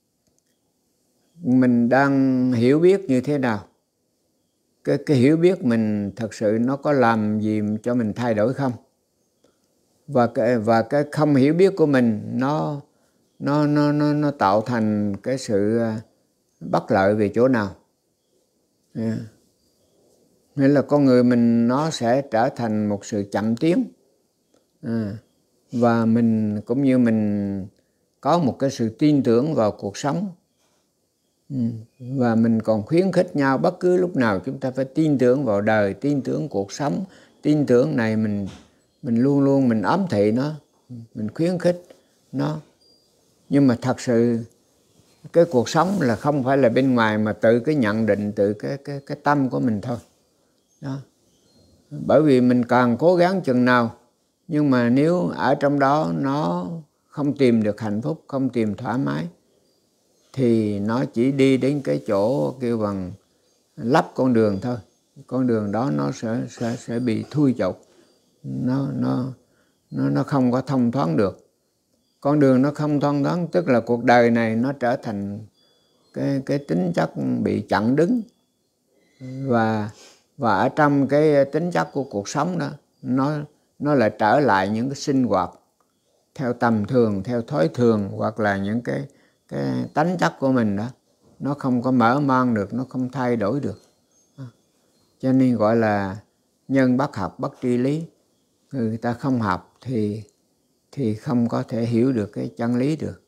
mình đang hiểu biết như thế nào. Cái cái hiểu biết mình thật sự nó có làm gì cho mình thay đổi không? Và cái và cái không hiểu biết của mình nó nó nó nó nó tạo thành cái sự bất lợi về chỗ nào? Yeah. Nên là con người mình nó sẽ trở thành một sự chậm tiến. À, và mình cũng như mình có một cái sự tin tưởng vào cuộc sống. Ừ. Và mình còn khuyến khích nhau bất cứ lúc nào chúng ta phải tin tưởng vào đời, tin tưởng cuộc sống. Tin tưởng này mình mình luôn luôn mình ám thị nó, mình khuyến khích nó. Nhưng mà thật sự cái cuộc sống là không phải là bên ngoài, mà tự cái nhận định, tự cái cái cái tâm của mình thôi. Đó. Bởi vì mình càng cố gắng chừng nào, nhưng mà nếu ở trong đó nó không tìm được hạnh phúc, không tìm thoải mái, thì nó chỉ đi đến cái chỗ kêu bằng lấp con đường thôi. Con đường đó nó sẽ sẽ sẽ bị thui chột, nó nó nó nó không có thông thoáng được. Con đường nó không thông thoáng tức là cuộc đời này nó trở thành cái cái tính chất bị chặn đứng. và và ở trong cái tính chất của cuộc sống đó, nó nó lại trở lại những cái sinh hoạt theo tầm thường, theo thói thường, hoặc là những cái cái tánh chất của mình đó, nó không có mở mang được, nó không thay đổi được. Cho nên gọi là nhân bất học bất tri lý. Người ta không học thì thì không có thể hiểu được cái chân lý được.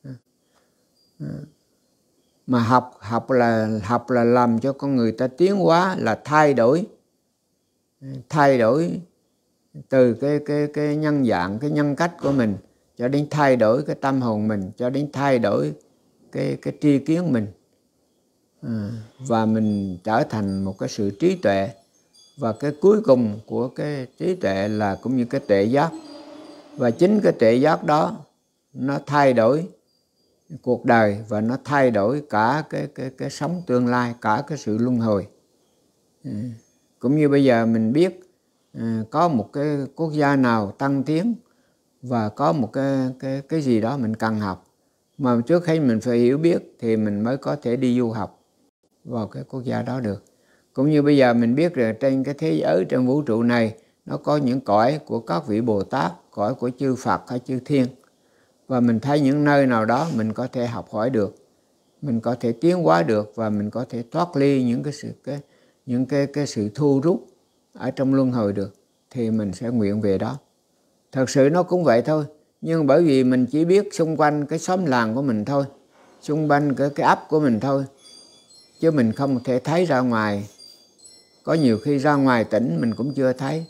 Mà học học là học là làm cho con người ta tiến hóa, là thay đổi thay đổi từ cái cái cái nhân dạng, cái nhân cách của mình, cho đến thay đổi cái tâm hồn mình, cho đến thay đổi cái cái tri kiến mình, à, và mình trở thành một cái sự trí tuệ. Và cái cuối cùng của cái trí tuệ là cũng như cái tuệ giác. Và chính cái tuệ giác đó nó thay đổi cuộc đời, và nó thay đổi cả cái cái cái sống tương lai, cả cái sự luân hồi. À, cũng như bây giờ mình biết à, có một cái quốc gia nào tăng tiến và có một cái cái cái gì đó mình cần học, mà trước khi mình phải hiểu biết thì mình mới có thể đi du học vào cái quốc gia đó được. Cũng như bây giờ mình biết rằng trên cái thế giới, trong vũ trụ này, nó có những cõi của các vị Bồ Tát, cõi của chư Phật hay chư Thiên. Và mình thấy những nơi nào đó mình có thể học hỏi được, mình có thể tiến hóa được, và mình có thể thoát ly những cái sự cái những cái cái sự thu rút ở trong luân hồi được, thì mình sẽ nguyện về đó. Thật sự nó cũng vậy thôi, nhưng bởi vì mình chỉ biết xung quanh cái xóm làng của mình thôi, xung quanh cái cái ấp của mình thôi, chứ mình không thể thấy ra ngoài. Có nhiều khi ra ngoài tỉnh mình cũng chưa thấy,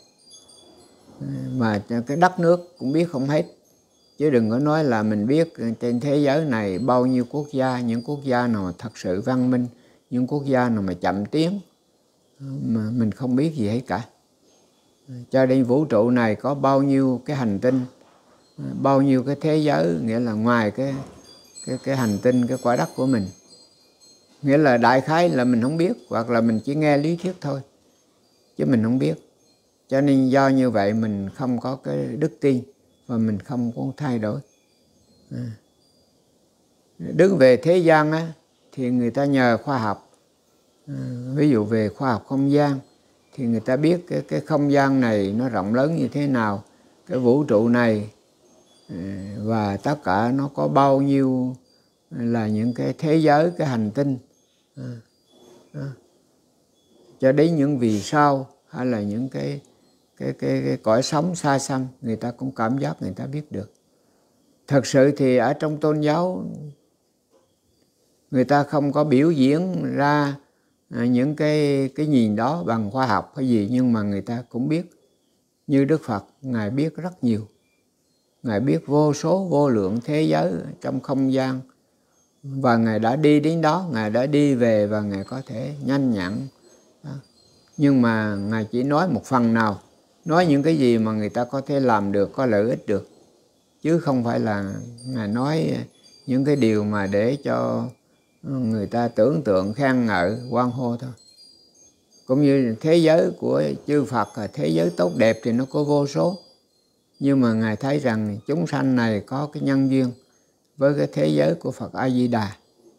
mà cái đất nước cũng biết không hết. Chứ đừng có nói là mình biết trên thế giới này bao nhiêu quốc gia, những quốc gia nào mà thật sự văn minh, những quốc gia nào mà chậm tiến, mà mình không biết gì hết cả. Cho đến vũ trụ này có bao nhiêu cái hành tinh, bao nhiêu cái thế giới, nghĩa là ngoài cái cái cái hành tinh, cái quả đất của mình. Nghĩa là đại khái là mình không biết, hoặc là mình chỉ nghe lý thuyết thôi, chứ mình không biết. Cho nên do như vậy mình không có cái đức tin, và mình không có thay đổi. À. Đứng về thế gian á, thì người ta nhờ khoa học. À, ví dụ về khoa học không gian, thì người ta biết cái, cái không gian này nó rộng lớn như thế nào, cái vũ trụ này, và tất cả nó có bao nhiêu là những cái thế giới, cái hành tinh. À. À. Cho đến những vì sao, hay là những cái cái cái, cái cõi sống xa xăm, người ta cũng cảm giác, người ta biết được. Thật sự thì ở trong tôn giáo, người ta không có biểu diễn ra những cái cái nhìn đó bằng khoa học hay gì, nhưng mà người ta cũng biết. Như Đức Phật, Ngài biết rất nhiều. Ngài biết vô số vô lượng thế giới trong không gian, và Ngài đã đi đến đó, Ngài đã đi về, và Ngài có thể nhanh nhặn. Nhưng mà Ngài chỉ nói một phần nào, nói những cái gì mà người ta có thể làm được, có lợi ích được, chứ không phải là Ngài nói những cái điều mà để cho người ta tưởng tượng, khen ngợi, hoan hô thôi. Cũng như thế giới của chư Phật, thế giới tốt đẹp thì nó có vô số, nhưng mà Ngài thấy rằng chúng sanh này có cái nhân duyên với cái thế giới của Phật A Di Đà,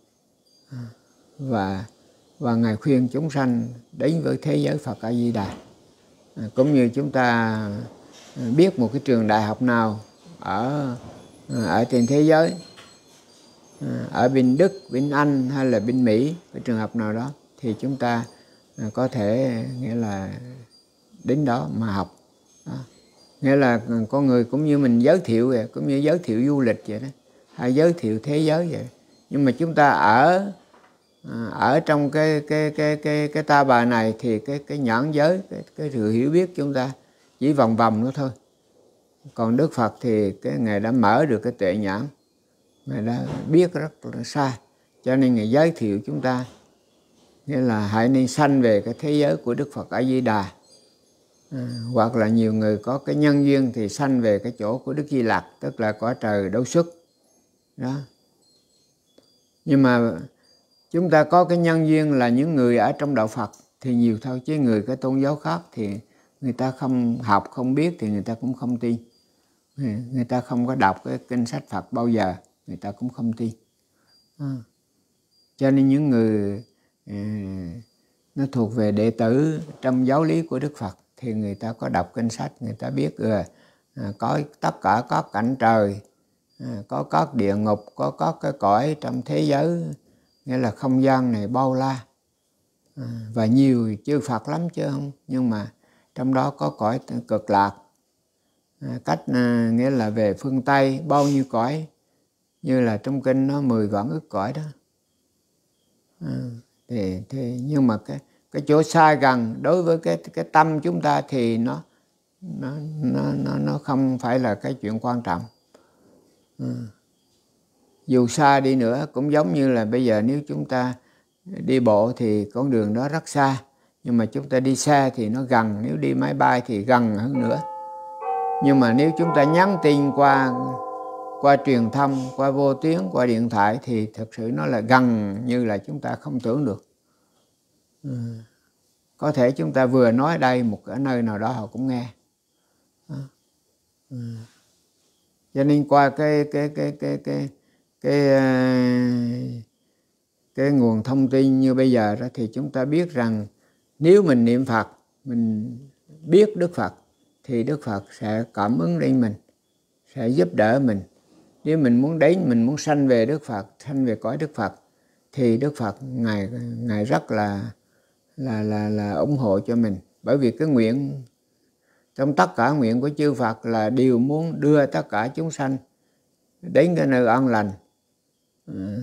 và và Ngài khuyên chúng sanh đến với thế giới Phật A Di Đà. À, cũng như chúng ta biết một cái trường đại học nào ở ở trên thế giới, ở bên Đức, bên Anh hay là bên Mỹ, cái trường học nào đó, thì chúng ta có thể nghĩa là đến đó mà học. Đó. Nghĩa là con người cũng như mình giới thiệu vậy, cũng như giới thiệu du lịch vậy đó, hay giới thiệu thế giới vậy. Nhưng mà chúng ta ở ở trong cái cái cái cái cái ta bà này, thì cái cái nhãn giới, cái cái sự hiểu biết chúng ta chỉ vòng vòng nữa thôi. Còn Đức Phật thì cái Ngài đã mở được cái tuệ nhãn, Ngài đã biết rất là xa, cho nên Ngài giới thiệu chúng ta, nghĩa là hãy nên sanh về cái thế giới của Đức Phật A Di Đà. À, hoặc là nhiều người có cái nhân duyên thì sanh về cái chỗ của Đức Di Lặc, tức là cõi trời Đấu Xuất đó. Nhưng mà chúng ta có cái nhân duyên là những người ở trong đạo Phật thì nhiều thôi, chứ người cái tôn giáo khác thì người ta không học, không biết thì người ta cũng không tin. Người ta không có đọc cái kinh sách Phật bao giờ, người ta cũng không tin. À. Cho nên những người nó thuộc về đệ tử trong giáo lý của Đức Phật, thì người ta có đọc kinh sách, người ta biết ừ, à, có tất cả các cảnh trời, à, có các địa ngục, có các cái cõi trong thế giới, nghĩa là không gian này bao la, à, và nhiều chư Phật lắm chứ không, nhưng mà trong đó có cõi Cực Lạc, à, cách à, nghĩa là về phương Tây bao nhiêu cõi, như là trong kinh nó mười vạn ức cõi đó, à, thì, thì nhưng mà cái cái chỗ xa gần đối với cái cái tâm chúng ta thì nó nó nó nó nó không phải là cái chuyện quan trọng. Ừ. Dù xa đi nữa cũng giống như là bây giờ nếu chúng ta đi bộ thì con đường đó rất xa, nhưng mà chúng ta đi xe thì nó gần, nếu đi máy bay thì gần hơn nữa. Nhưng mà nếu chúng ta nhắn tin qua qua truyền thông, qua vô tuyến, qua điện thoại thì thực sự nó là gần như là chúng ta không tưởng được. Ừ. Có thể chúng ta vừa nói đây, một ở nơi nào đó họ cũng nghe. Ừ. Cho nên qua cái cái cái cái cái cái cái, cái nguồn thông tin như bây giờ đó thì chúng ta biết rằng nếu mình niệm Phật, mình biết Đức Phật thì Đức Phật sẽ cảm ứng đến mình, sẽ giúp đỡ mình. Nếu mình muốn đến, mình muốn sanh về Đức Phật, sanh về cõi Đức Phật thì Đức Phật ngài ngài rất là là là là ủng hộ cho mình, bởi vì cái nguyện trong tất cả nguyện của chư Phật là đều muốn đưa tất cả chúng sanh đến cái nơi an lành. À,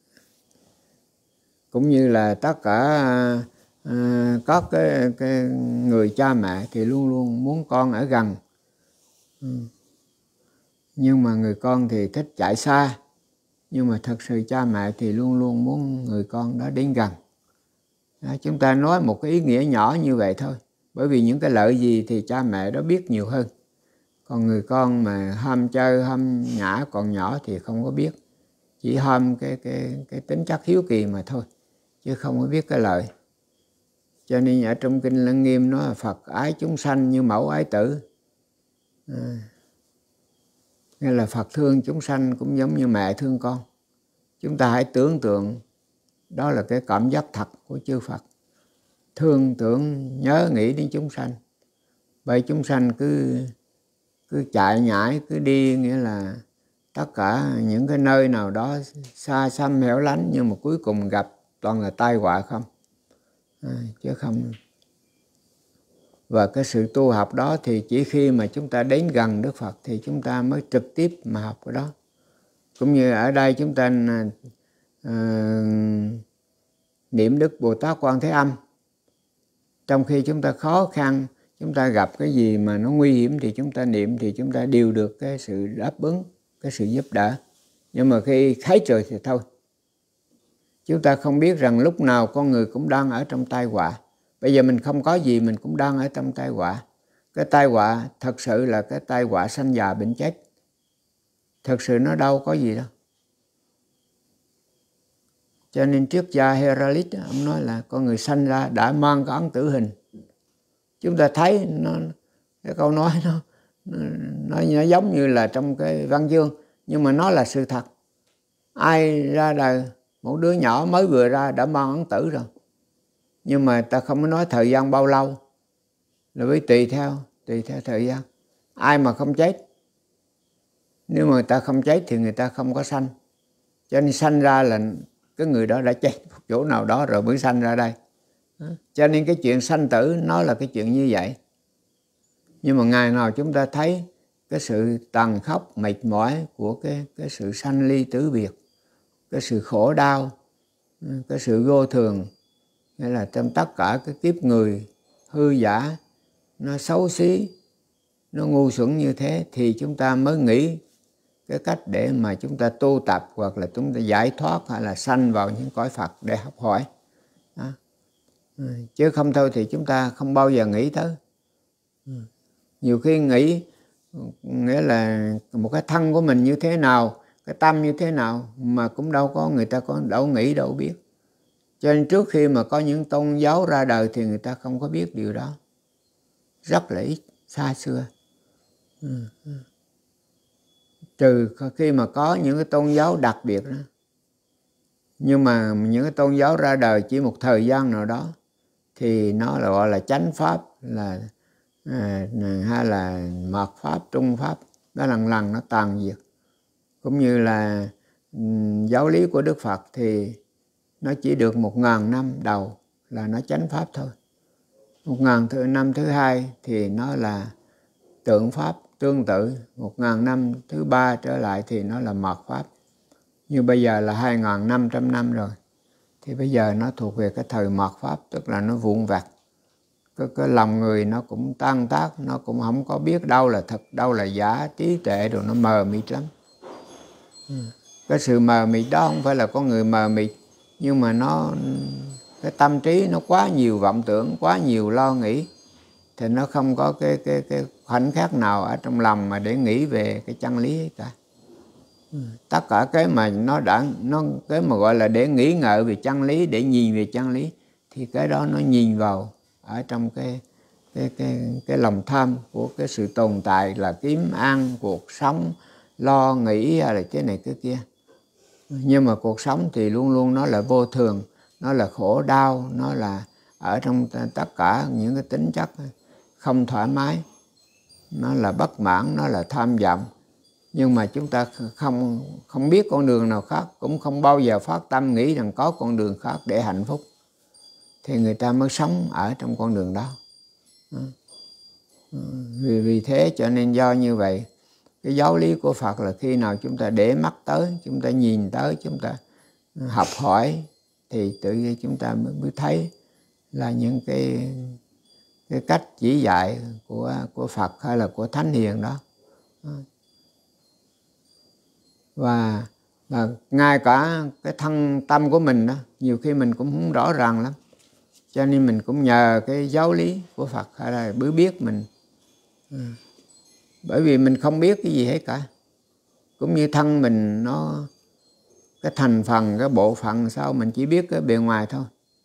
cũng như là tất cả à, các cái, cái người cha mẹ thì luôn luôn muốn con ở gần. Ừ. Nhưng mà người con thì thích chạy xa, nhưng mà thật sự cha mẹ thì luôn luôn muốn người con đó đến gần. Đó, chúng ta nói một cái ý nghĩa nhỏ như vậy thôi, bởi vì những cái lợi gì thì cha mẹ đó biết nhiều hơn, còn người con mà ham chơi ham nhã còn nhỏ thì không có biết, chỉ ham cái cái cái tính chất hiếu kỳ mà thôi, chứ không có biết cái lợi. Cho nên ở trong kinh Lăng Nghiêm nói là Phật ái chúng sanh như mẫu ái tử, à, nghĩa là Phật thương chúng sanh cũng giống như mẹ thương con. Chúng ta hãy tưởng tượng đó là cái cảm giác thật của chư Phật, thương tưởng nhớ nghĩ đến chúng sanh. Bởi chúng sanh cứ cứ chạy nhảy, cứ đi, nghĩa là tất cả những cái nơi nào đó xa xăm hẻo lánh, nhưng mà cuối cùng gặp toàn là tai họa không, à, chứ không. Và cái sự tu học đó thì chỉ khi mà chúng ta đến gần Đức Phật thì chúng ta mới trực tiếp mà học cái đó. Cũng như ở đây chúng ta uh, niệm Đức Bồ Tát Quan Thế Âm, trong khi chúng ta khó khăn, chúng ta gặp cái gì mà nó nguy hiểm thì chúng ta niệm thì chúng ta đều được cái sự đáp ứng, cái sự giúp đỡ. Nhưng mà khi thấy trời thì thôi. Chúng ta không biết rằng lúc nào con người cũng đang ở trong tai họa. Bây giờ mình không có gì, mình cũng đang ở trong tai họa. Cái tai họa thật sự là cái tai họa sanh già bệnh chết. Thật sự nó đâu có gì đâu. Cho nên triết gia Heraclit ông nói là con người sanh ra đã mang cái ấn tử hình. Chúng ta thấy nó, cái câu nói nó, nó, nó giống như là trong cái văn chương, nhưng mà nó là sự thật. Ai ra đời, một đứa nhỏ mới vừa ra đã mang ấn tử rồi. Nhưng mà ta không có nói thời gian bao lâu, là với tùy theo, tùy theo thời gian. Ai mà không chết, nếu mà người ta không chết thì người ta không có sanh. Cho nên sanh ra là cái người đó đã chết một chỗ nào đó rồi mới sanh ra đây. Cho nên cái chuyện sanh tử nó là cái chuyện như vậy. Nhưng mà ngày nào chúng ta thấy cái sự tàn khốc, mệt mỏi của cái, cái sự sanh ly tử biệt, cái sự khổ đau, cái sự vô thường, nghĩa là trong tất cả cái kiếp người hư giả, nó xấu xí, nó ngu xuẩn như thế, thì chúng ta mới nghĩ cái cách để mà chúng ta tu tập, hoặc là chúng ta giải thoát, hay là sanh vào những cõi Phật để học hỏi. Đó. Chứ không thôi thì chúng ta không bao giờ nghĩ tới. Nhiều khi nghĩ, nghĩa là một cái thân của mình như thế nào, cái tâm như thế nào, mà cũng đâu có, người ta có đâu nghĩ, đâu biết. Cho nên trước khi mà có những tôn giáo ra đời thì người ta không có biết điều đó. Rất là ít, xa xưa. Ừ. Trừ khi mà có những cái tôn giáo đặc biệt đó. Nhưng mà những cái tôn giáo ra đời chỉ một thời gian nào đó, thì nó là gọi là chánh pháp, là à, hay là mạt pháp, trung pháp, nó lần lần nó tàn diệt. Cũng như là um, giáo lý của Đức Phật thì nó chỉ được một ngàn năm đầu là nó chánh pháp thôi. Một ngàn năm thứ hai thì nó là tượng pháp tương tự. Một ngàn năm thứ ba trở lại thì nó là mạt pháp. Như bây giờ là hai ngàn năm trăm năm rồi. Thì bây giờ nó thuộc về cái thời mạt pháp, tức là nó vụn vặt. Cái, cái lòng người nó cũng tan tác, nó cũng không có biết đâu là thật, đâu là giả, trí tuệ rồi nó mờ mịt lắm. Cái sự mờ mịt đó không phải là con người mờ mịt, nhưng mà nó cái tâm trí nó quá nhiều vọng tưởng, quá nhiều lo nghĩ, thì nó không có cái cái cái khoảnh khắc nào ở trong lòng mà để nghĩ về cái chân lý ấy cả. Tất cả cái mà nó đã nó cái mà gọi là để nghĩ ngợi về chân lý, để nhìn về chân lý, thì cái đó nó nhìn vào ở trong cái cái cái cái lòng tham của cái sự tồn tại, là kiếm ăn, cuộc sống, lo nghĩ hay là cái này cái kia. Nhưng mà cuộc sống thì luôn luôn nó là vô thường, nó là khổ đau, nó là ở trong tất cả những cái tính chất không thoải mái, nó là bất mãn, nó là tham vọng. Nhưng mà chúng ta không không biết con đường nào khác, cũng không bao giờ phát tâm nghĩ rằng có con đường khác để hạnh phúc, thì người ta mới sống ở trong con đường đó. Vì, vì thế cho nên do như vậy, cái giáo lý của Phật là khi nào chúng ta để mắt tới, chúng ta nhìn tới, chúng ta học hỏi, thì tự nhiên chúng ta mới, mới thấy là những cái cái cách chỉ dạy của của Phật hay là của Thánh Hiền đó. Và và ngay cả cái thân tâm của mình đó, nhiều khi mình cũng không rõ ràng lắm, cho nên mình cũng nhờ cái giáo lý của Phật hay là mới biết mình. Bởi vì mình không biết cái gì hết cả. Cũng như thân mình nó, cái thành phần, cái bộ phận sao mình chỉ biết cái bề ngoài thôi.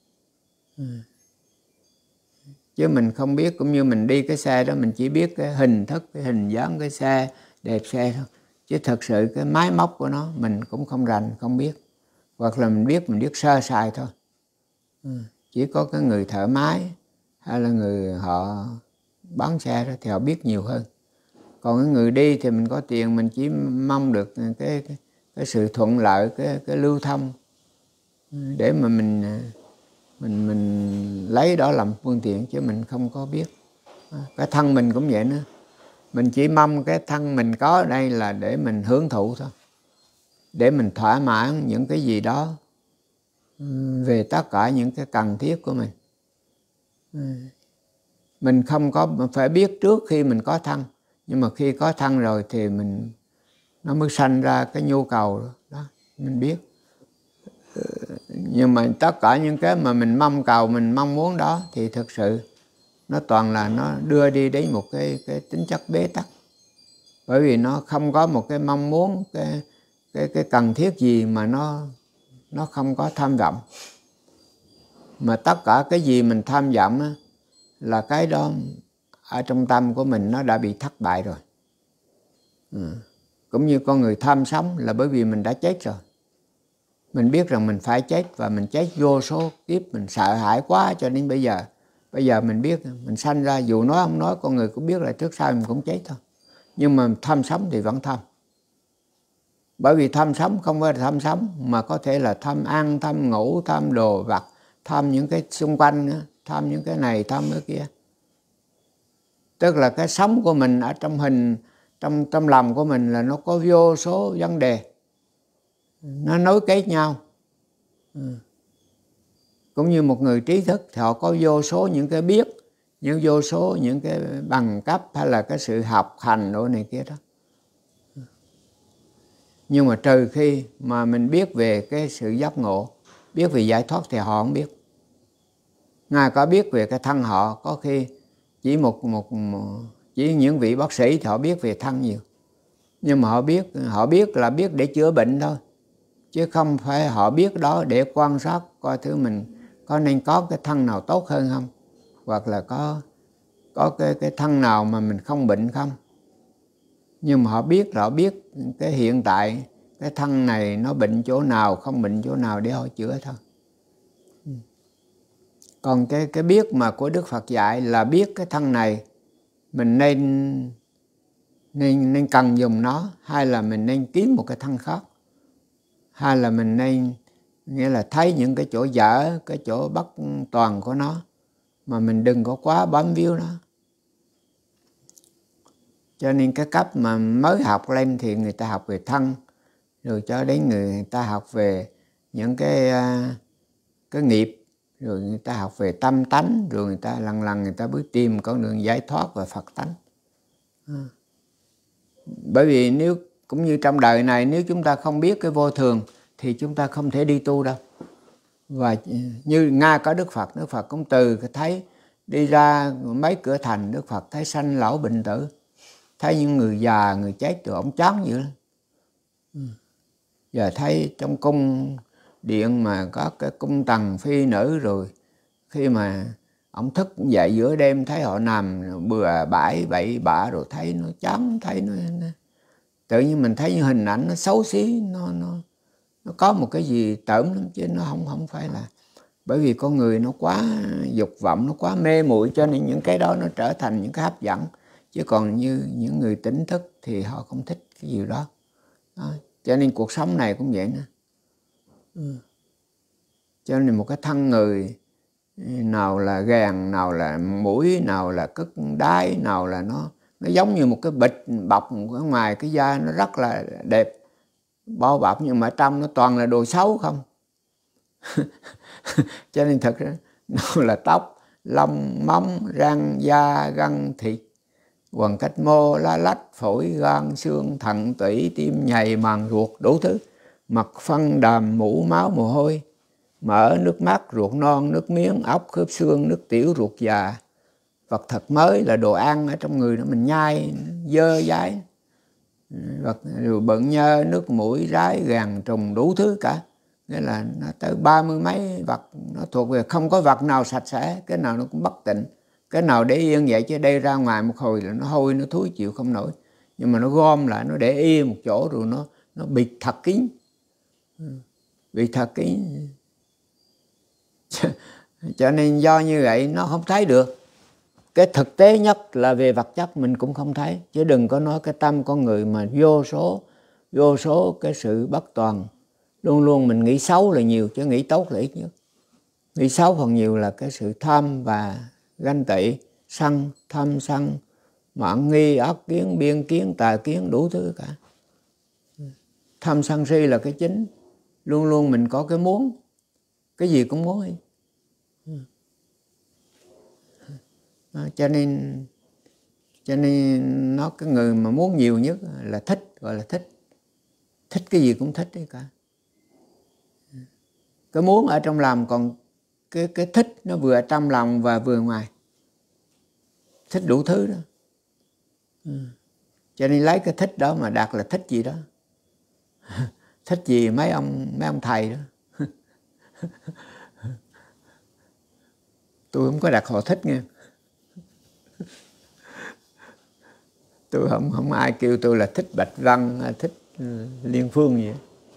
Chứ mình không biết, cũng như mình đi cái xe đó, mình chỉ biết cái hình thức, cái hình dáng cái xe, đẹp xe thôi. Chứ thật sự cái máy móc của nó mình cũng không rành, không biết. Hoặc là mình biết, mình biết sơ sài thôi. Chỉ có cái người thợ máy hay là người họ bán xe đó thì họ biết nhiều hơn. Còn cái người đi thì mình có tiền, mình chỉ mong được cái cái, cái sự thuận lợi, cái cái lưu thông để mà mình mình mình lấy đó làm phương tiện, chứ mình không có biết. Cái thân mình cũng vậy nữa. Mình chỉ mong cái thân mình có ở đây là để mình hưởng thụ thôi, để mình thỏa mãn những cái gì đó về tất cả những cái cần thiết của mình. Mình không có phải biết trước khi mình có thân, nhưng mà khi có thân rồi thì mình nó mới sanh ra cái nhu cầu đó, đó mình biết. Nhưng mà tất cả những cái mà mình mong cầu, mình mong muốn đó thì thực sự nó toàn là nó đưa đi đến một cái cái tính chất bế tắc. Bởi vì nó không có một cái mong muốn, cái cái cái cần thiết gì mà nó nó không có tham vọng. Mà tất cả cái gì mình tham vọng á, là cái đó ở trong tâm của mình nó đã bị thất bại rồi. Ừ. Cũng như con người tham sống là bởi vì mình đã chết rồi. Mình biết rằng mình phải chết và mình chết vô số kiếp, mình sợ hãi quá cho đến bây giờ. Bây giờ mình biết, mình sanh ra dù nói không nói, con người cũng biết là trước sau mình cũng chết thôi. Nhưng mà tham sống thì vẫn tham. Bởi vì tham sống không phải là tham sống, mà có thể là tham ăn, tham ngủ, tham đồ vật, tham những cái xung quanh nữa, tham những cái này, tham cái kia. Tức là cái sống của mình ở trong hình, trong, trong lòng của mình là nó có vô số vấn đề. Nó nối kết nhau. Ừ. Cũng như một người trí thức thì họ có vô số những cái biết, những vô số những cái bằng cấp hay là cái sự học hành đồ này kia đó. Nhưng mà trừ khi mà mình biết về cái sự giác ngộ, biết về giải thoát thì họ không biết. Ngài có biết về cái thân họ, có khi chỉ một, một, một chỉ những vị bác sĩ thì họ biết về thân nhiều. Nhưng mà họ biết, họ biết là biết để chữa bệnh thôi. Chứ không phải họ biết đó để quan sát coi thứ mình có nên có cái thân nào tốt hơn không, hoặc là có có cái cái thân nào mà mình không bệnh không. Nhưng mà họ biết là họ biết cái hiện tại cái thân này nó bệnh chỗ nào, không bệnh chỗ nào để họ chữa thôi. Còn cái cái biết mà của Đức Phật dạy là biết cái thân này mình nên nên nên cần dùng nó, hay là mình nên kiếm một cái thân khác, hay là mình nên, nghĩa là thấy những cái chỗ dở, cái chỗ bất toàn của nó, mà mình đừng có quá bám víu nó. Cho nên cái cấp mà mới học lên thì người ta học về thân, rồi cho đến người ta học về những cái cái nghiệp, rồi người ta học về tâm tánh, rồi người ta lần lần người ta bước tìm con đường giải thoát và Phật tánh. À. Bởi vì nếu cũng như trong đời này, nếu chúng ta không biết cái vô thường thì chúng ta không thể đi tu đâu. Và như Nga có Đức Phật, Đức Phật cũng từ thấy đi ra mấy cửa thành, Đức Phật thấy sanh lão bệnh tử, thấy những người già, người chết, rồi ông chán dữ lắm. Giờ thấy trong cung điện mà có cái cung tần phi nữ, rồi khi mà ông thức dậy giữa đêm thấy họ nằm bừa bãi bậy bạ, rồi thấy nó chán, thấy nó, nó tự nhiên mình thấy những hình ảnh nó xấu xí, nó nó nó có một cái gì tởm lắm, chứ nó không không phải là, bởi vì con người nó quá dục vọng, nó quá mê muội, cho nên những cái đó nó trở thành những cái hấp dẫn. Chứ còn như những người tỉnh thức thì họ không thích cái gì đó, đó. Cho nên cuộc sống này cũng vậy nữa. Ừ. Cho nên một cái thân người, nào là gàn, nào là mũi, nào là cất đái, nào là nó nó giống như một cái bịch bọc ở ngoài, cái da nó rất là đẹp bao bọc, nhưng mà ở trong nó toàn là đồ xấu không. Cho nên thật ra nó là tóc, lông, móng, răng, da, gân, thịt, quần cách mô, lá lách, phổi, gan, xương, thận, tủy, tim, nhầy, màng, ruột, đủ thứ. Mặt, phân, đàm, mũ, máu, mồ hôi, mỡ, nước mắt, ruột non, nước miếng, ốc, khớp xương, nước tiểu, ruột già. Vật thật mới là đồ ăn ở trong người đó, mình nhai, dơ dái. Vật rồi bận nhơ, nước mũi, rái, gàn, trùng, đủ thứ cả. Nghĩa là nó tới ba mươi mấy vật, nó thuộc về không có vật nào sạch sẽ, cái nào nó cũng bất tịnh. Cái nào để yên vậy, chứ đây ra ngoài một hồi là nó hôi, nó thúi chịu không nổi. Nhưng mà nó gom lại, nó để yên một chỗ, rồi nó nó bịt thật kín. Bịt thật kín. Cho nên do như vậy nó không thấy được. Cái thực tế nhất là về vật chất mình cũng không thấy. Chứ đừng có nói cái tâm con người mà vô số, vô số cái sự bất toàn. Luôn luôn mình nghĩ xấu là nhiều, chứ nghĩ tốt là ít nhất. Nghĩ xấu phần nhiều là cái sự tham và ganh tị, sân, tham sân, mạn nghi, ác kiến, biên kiến, tà kiến, đủ thứ cả. Tham sân si là cái chính. Luôn luôn mình có cái muốn, cái gì cũng muốn ấy. Cho nên cho nên nó cái người mà muốn nhiều nhất là thích, gọi là thích. Thích cái gì cũng thích đấy cả. Cái muốn ở trong lòng, còn cái cái thích nó vừa ở trong lòng và vừa ngoài. Thích đủ thứ đó. Ừ. Cho nên lấy cái thích đó mà đặt là thích gì đó. Thích gì mấy ông mấy ông thầy đó. Tôi không có đặt họ thích nha. Tôi không không ai kêu tôi là thích Bạch Văn, thích Liên Phương gì.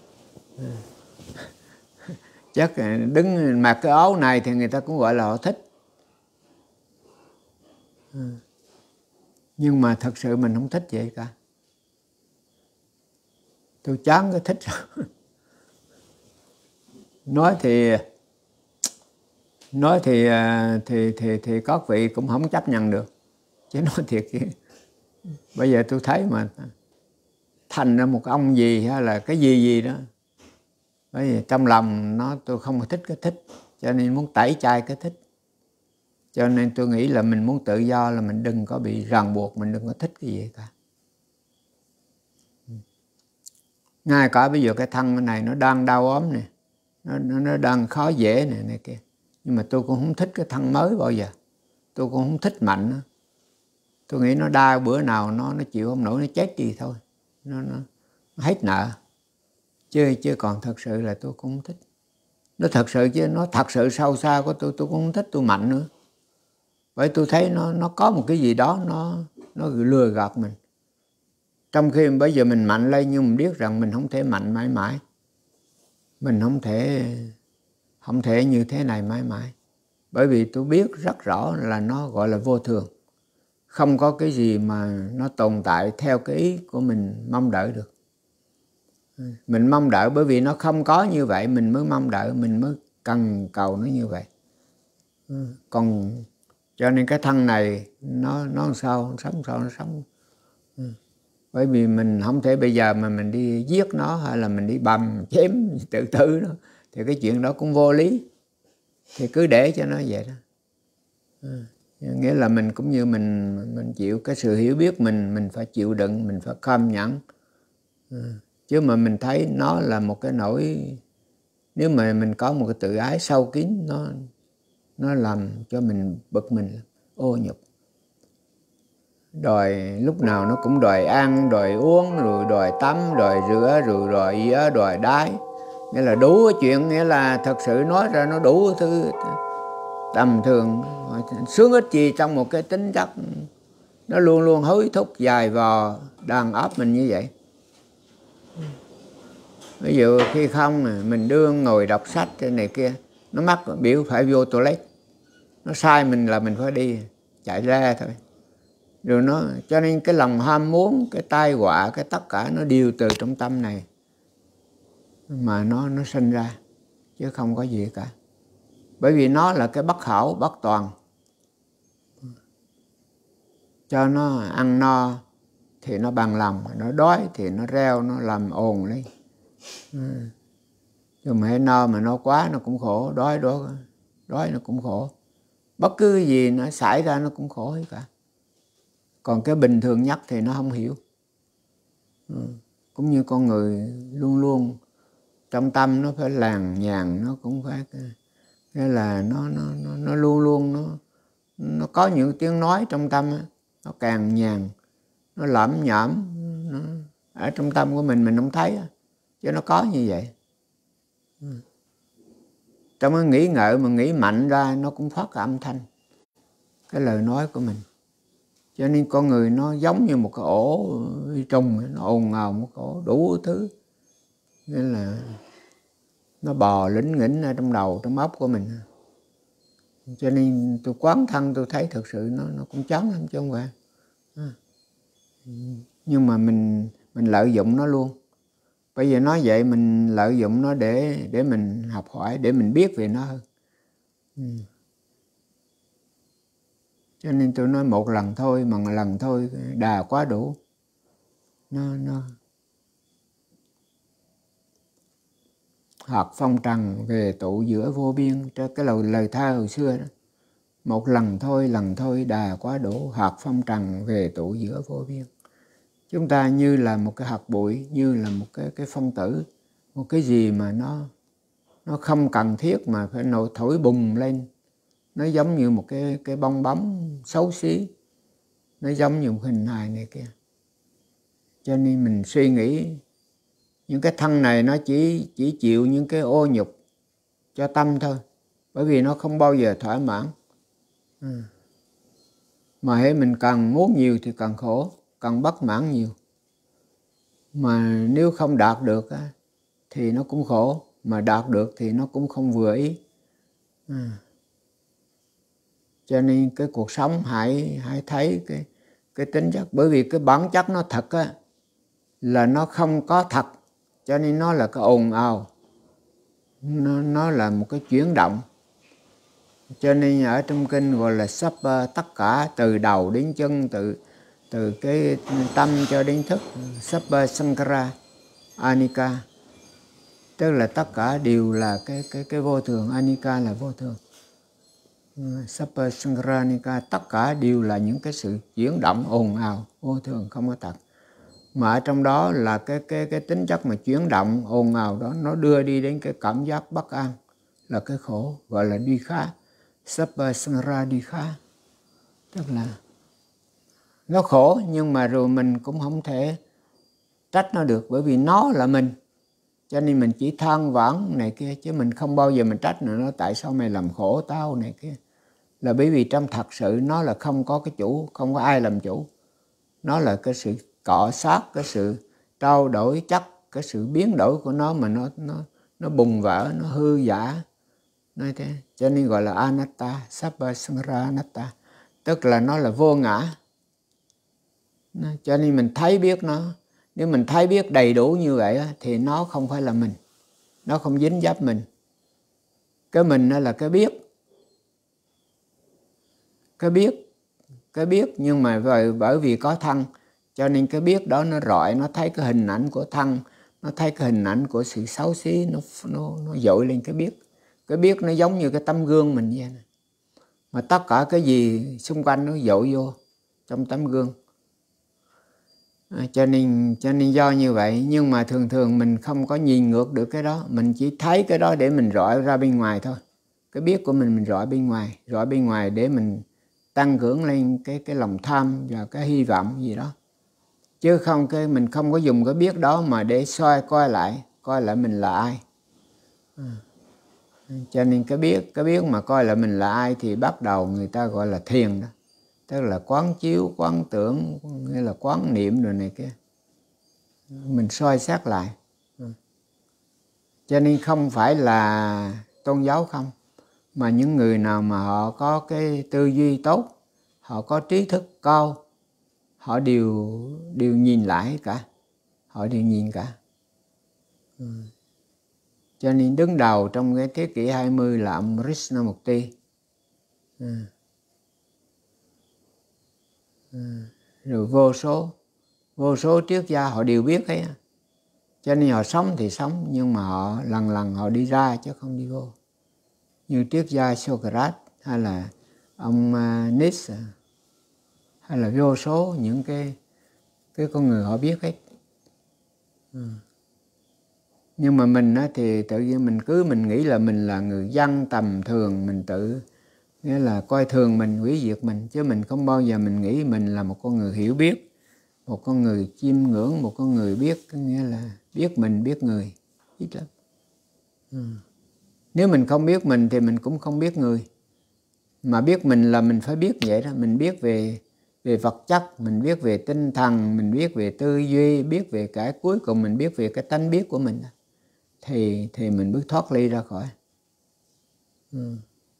Chắc đứng mặc cái áo này thì người ta cũng gọi là họ thích. Nhưng mà thật sự mình không thích vậy cả. Tôi chán cái thích rồi. Nói thì nói thì thì thì thì các vị cũng không chấp nhận được. Chứ nói thiệt chứ. Bây giờ tôi thấy mà thành ra một ông gì hay là cái gì gì đó, bởi vì trong lòng nó tôi không thích cái thích, cho nên muốn tẩy chay cái thích. Cho nên tôi nghĩ là mình muốn tự do là mình đừng có bị ràng buộc, mình đừng có thích cái gì cả. Ngay cả bây giờ cái thân này nó đang đau ốm nè, nó, nó, nó đang khó dễ nè này kia, nhưng mà tôi cũng không thích cái thân mới bao giờ. Tôi cũng không thích mạnh nữa. Tôi nghĩ nó đau bữa nào nó nó chịu không nổi, nó chết đi thôi, nó, nó, nó hết nợ. Chứ chứ còn thật sự là tôi cũng không thích. Nó thật sự chứ nó thật sự sâu xa của tôi, tôi cũng không thích tôi mạnh nữa. Bởi tôi thấy nó nó có một cái gì đó nó nó lừa gạt mình. Trong khi bây giờ mình mạnh lên, nhưng mình biết rằng mình không thể mạnh mãi mãi. Mình không thể không thể như thế này mãi mãi. Bởi vì tôi biết rất rõ là nó gọi là vô thường. Không có cái gì mà nó tồn tại theo cái ý của mình mong đợi được. Mình mong đợi bởi vì nó không có như vậy, mình mới mong đợi, mình mới cần cầu nó như vậy. Còn cho nên cái thân này nó nó làm sao, nó sống sao nó sống. Bởi vì mình không thể bây giờ mà mình đi giết nó hay là mình đi bầm chém tự tử nó, thì cái chuyện đó cũng vô lý. Thì cứ để cho nó vậy đó. À, nghĩa là mình cũng như mình mình chịu cái sự hiểu biết mình, mình phải chịu đựng, mình phải cam nhẫn. À, chứ mà mình thấy nó là một cái nỗi, nếu mà mình có một cái tự ái sâu kín, nó nó làm cho mình bực mình, ô nhục. Đòi lúc nào nó cũng đòi ăn, đòi uống, rồi đòi tắm, đòi rửa, rồi đòi ỉa, đòi đái. Nghĩa là đủ chuyện, nghĩa là thật sự nói ra nó đủ thứ tầm thường, sướng ít gì trong một cái tính chất nó luôn luôn hối thúc dài vò đàn áp mình như vậy. Ví dụ khi không mình đương ngồi đọc sách trên này kia, nó mắc biểu phải vô toilet, nó sai mình là mình phải đi chạy ra thôi. Rồi nó, cho nên cái lòng ham muốn, cái tai họa, cái tất cả nó đều từ trong tâm này mà nó nó sinh ra, chứ không có gì cả. Bởi vì nó là cái bất hảo, bất toàn. Cho nó ăn no thì nó bằng lòng, nó đói thì nó reo, nó làm ồn lên. Chứ mà hãy no mà no quá nó cũng khổ, đói đói đói nó cũng khổ. Bất cứ gì nó xảy ra nó cũng khổ hết cả. Còn cái bình thường nhất thì nó không hiểu. Ừ. Cũng như con người luôn luôn trong tâm nó phải làng nhàng, nó cũng phải cái là nó nó nó nó luôn luôn nó nó có những tiếng nói trong tâm đó, nó càng nhàn, nó lẩm nhẩm, nó ở trong tâm của mình mình không thấy đó, chứ nó có như vậy. Ừ. Trong cái nghĩ ngợi mà nghĩ mạnh ra nó cũng phát âm thanh cái lời nói của mình. Cho nên con người nó giống như một cái ổ trùng, nó ồn ào một cái ổ đủ thứ. Nên là nó bò lỉnh nghỉnh ở trong đầu, trong óc của mình. Cho nên tôi quán thân tôi thấy thực sự nó nó cũng chán lắm chứ không phải. À. Nhưng mà mình mình lợi dụng nó luôn. Bây giờ nói vậy mình lợi dụng nó để để mình học hỏi, để mình biết về nó hơn. Ừ. Cho nên tôi nói một lần thôi mà một lần thôi đà quá đủ. Nó nó hoặc phong trần về tụ giữa vô biên, cho cái lời lời thơ hồi xưa đó. Một lần thôi, lần thôi đà quá đủ, hạt phong trần về tụ giữa vô biên. Chúng ta như là một cái hạt bụi, như là một cái cái phong tử, một cái gì mà nó nó không cần thiết mà phải nổi thổi bùng lên. Nó giống như một cái cái bong bóng xấu xí, nó giống như một hình hài này kia. Cho nên mình suy nghĩ những cái thân này nó chỉ chỉ chịu những cái ô nhục cho tâm thôi, bởi vì nó không bao giờ thỏa mãn. Ừ. Mà hễ mình càng muốn nhiều thì càng khổ, càng bất mãn nhiều. Mà nếu không đạt được thì nó cũng khổ, mà đạt được thì nó cũng không vừa ý. Ừ. Cho nên cái cuộc sống hãy hãy thấy cái cái tính chất, bởi vì cái bản chất nó thật á, là nó không có thật, cho nên nó là cái ồn ào, nó, nó là một cái chuyển động. Cho nên ở trong kinh gọi là sắp tất cả từ đầu đến chân, từ từ cái tâm cho đến thức, sắp sankara anika, tức là tất cả đều là cái cái cái vô thường. Anika là vô thường. Sapa Sangranika, tất cả đều là những cái sự chuyển động ồn ào, vô thường, không có thật. Mà ở trong đó là cái cái cái tính chất mà chuyển động ồn ào đó, nó đưa đi đến cái cảm giác bất an, là cái khổ, gọi là đi khá. Sapa Sangra đi khá, tức là nó khổ, nhưng mà rồi mình cũng không thể trách nó được, bởi vì nó là mình. Cho nên mình chỉ than vãn này kia, chứ mình không bao giờ mình trách nó tại sao mày làm khổ tao này kia. Là bởi vì trong thật sự nó là không có cái chủ, không có ai làm chủ. Nó là cái sự cọ sát, cái sự trao đổi chất, cái sự biến đổi của nó mà nó nó nó bùng vỡ, nó hư giả. nói thế. Cho nên gọi là anatta, sabba samvara anatta, tức là nó là vô ngã. Cho nên mình thấy biết nó, nếu mình thấy biết đầy đủ như vậy thì nó không phải là mình, nó không dính dấp mình. Cái mình đó là cái biết, cái biết, cái biết nhưng mà bởi vì có thân, cho nên cái biết đó nó rọi, nó thấy cái hình ảnh của thân, nó thấy cái hình ảnh của sự xấu xí, nó nó nó dội lên cái biết. Cái biết nó giống như cái tấm gương mình vậy này. Mà tất cả cái gì xung quanh nó dội vô trong tấm gương. À, cho nên cho nên do như vậy, nhưng mà thường thường mình không có nhìn ngược được cái đó, mình chỉ thấy cái đó để mình rọi ra bên ngoài thôi. Cái biết của mình mình rọi bên ngoài, rọi bên ngoài để mình tăng cường lên cái cái lòng tham và cái hy vọng gì đó. Chứ không cái mình không có dùng cái biết đó mà để soi coi lại, coi lại mình là ai. À. Cho nên cái biết, cái biết mà coi lại mình là ai thì bắt đầu người ta gọi là thiền đó. Tức là quán chiếu, quán tưởng, nghĩa là quán niệm rồi này kia. Mình soi xét lại. Cho nên không phải là tôn giáo không, mà những người nào mà họ có cái tư duy tốt, họ có trí thức cao, họ đều đều nhìn lại cả, họ đều nhìn cả. Ừ. Cho nên đứng đầu trong cái thế kỷ hai mươi là ông Krishnamurti. Ừ. Ừ. Rồi vô số, vô số triết gia họ đều biết ấy. Cho nên họ sống thì sống, nhưng mà họ lần lần họ đi ra chứ không đi vô. Như triết gia Socrates hay là ông Nietzsche hay là vô số những cái cái con người họ biết hết. Ừ. Nhưng mà mình á, thì tự nhiên mình cứ mình nghĩ là mình là người dân tầm thường, mình tự nghĩa là coi thường mình, hủy diệt mình, chứ mình không bao giờ mình nghĩ mình là một con người hiểu biết, một con người chiêm ngưỡng, một con người biết, nghĩa là biết mình, biết người, ít lắm. Ừ. Nếu mình không biết mình thì mình cũng không biết người. Mà biết mình là mình phải biết vậy đó, mình biết về về vật chất, mình biết về tinh thần, mình biết về tư duy, biết về cái cuối cùng mình biết về cái tánh biết của mình, thì thì mình bước thoát ly ra khỏi. Ừ.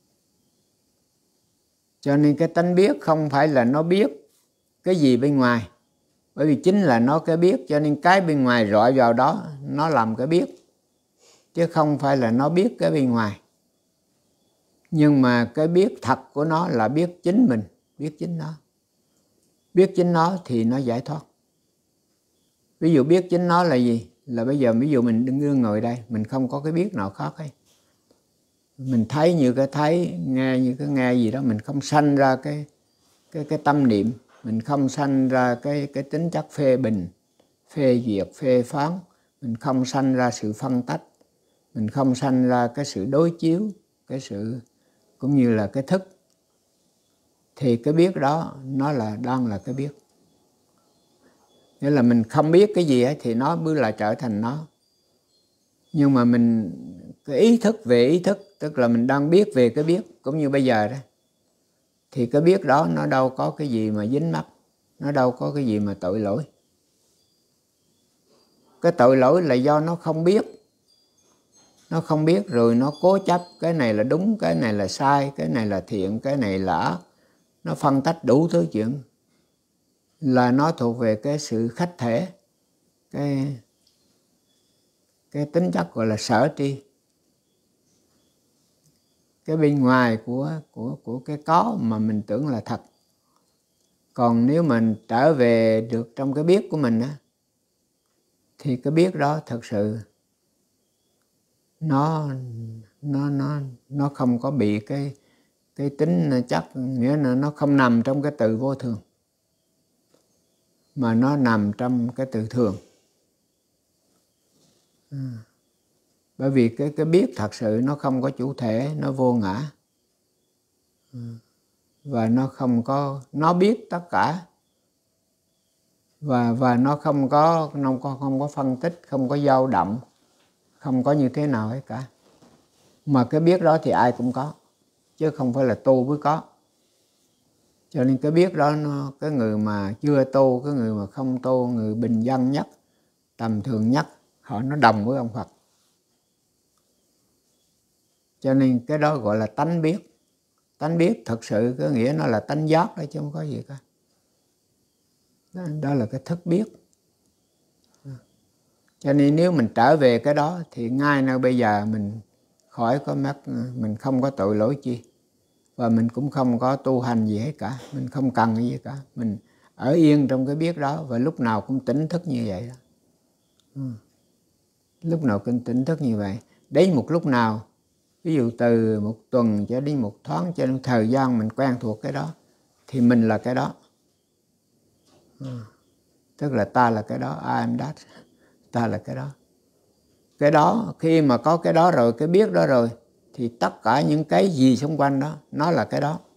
Cho nên cái tánh biết không phải là nó biết cái gì bên ngoài, bởi vì chính là nó cái biết, cho nên cái bên ngoài rọi vào đó nó làm cái biết, chứ không phải là nó biết cái bên ngoài. Nhưng mà cái biết thật của nó là biết chính mình, biết chính nó. Biết chính nó thì nó giải thoát. Ví dụ biết chính nó là gì? Là bây giờ ví dụ mình đứng ngồi đây, mình không có cái biết nào khác ấy. Mình thấy như cái thấy, nghe như cái nghe gì đó, mình không sanh ra cái cái cái tâm niệm, mình không sanh ra cái cái tính chất phê bình, phê duyệt, phê phán, mình không sanh ra sự phân tách, mình không sanh ra cái sự đối chiếu, cái sự cũng như là cái thức, thì cái biết đó nó là đang là cái biết. Nghĩa là mình không biết cái gì ấy, thì nó mới là trở thành nó. Nhưng mà mình cái ý thức về ý thức, tức là mình đang biết về cái biết, cũng như bây giờ đó, thì cái biết đó nó đâu có cái gì mà dính mắc, nó đâu có cái gì mà tội lỗi. Cái tội lỗi là do nó không biết. Nó không biết rồi nó cố chấp, cái này là đúng, cái này là sai, cái này là thiện, cái này là ác. Nó phân tách đủ thứ chuyện. Là nó thuộc về cái sự khách thể, cái, cái tính chất gọi là sở tri. Cái bên ngoài của, của, của cái có mà mình tưởng là thật. Còn nếu mình trở về được trong cái biết của mình á, thì cái biết đó thật sự nó nó nó nó không có bị cái cái tính chất, nghĩa là nó không nằm trong cái từ vô thường, mà nó nằm trong cái từ thường. À. Bởi vì cái cái biết thật sự nó không có chủ thể, nó vô ngã. À. Và nó không có, nó biết tất cả. Và và nó không có nó không, không có phân tích, không có dao động, không có như thế nào hết cả. Mà cái biết đó thì ai cũng có, chứ không phải là tu mới có. Cho nên cái biết đó nó, cái người mà chưa tu, cái người mà không tu, người bình dân nhất, tầm thường nhất, họ nó đồng với ông Phật. Cho nên cái đó gọi là tánh biết. Tánh biết thật sự có nghĩa nó là tánh giác đó, chứ không có gì cả. Đó, đó là cái thức biết. Cho nên nếu mình trở về cái đó thì ngay nơi bây giờ mình khỏi có mắc, mình không có tội lỗi chi. Và mình cũng không có tu hành gì hết cả. Mình không cần cái gì cả. Mình ở yên trong cái biết đó và lúc nào cũng tỉnh thức như vậy đó. Ừ. Lúc nào cũng tỉnh thức như vậy. Đến một lúc nào, ví dụ từ một tuần cho đến một tháng, cho đến thời gian mình quen thuộc cái đó, thì mình là cái đó. Ừ. Tức là ta là cái đó, I am that. Ta là cái đó. Cái đó, khi mà có cái đó rồi, cái biết đó rồi, thì tất cả những cái gì xung quanh đó, nó là cái đó.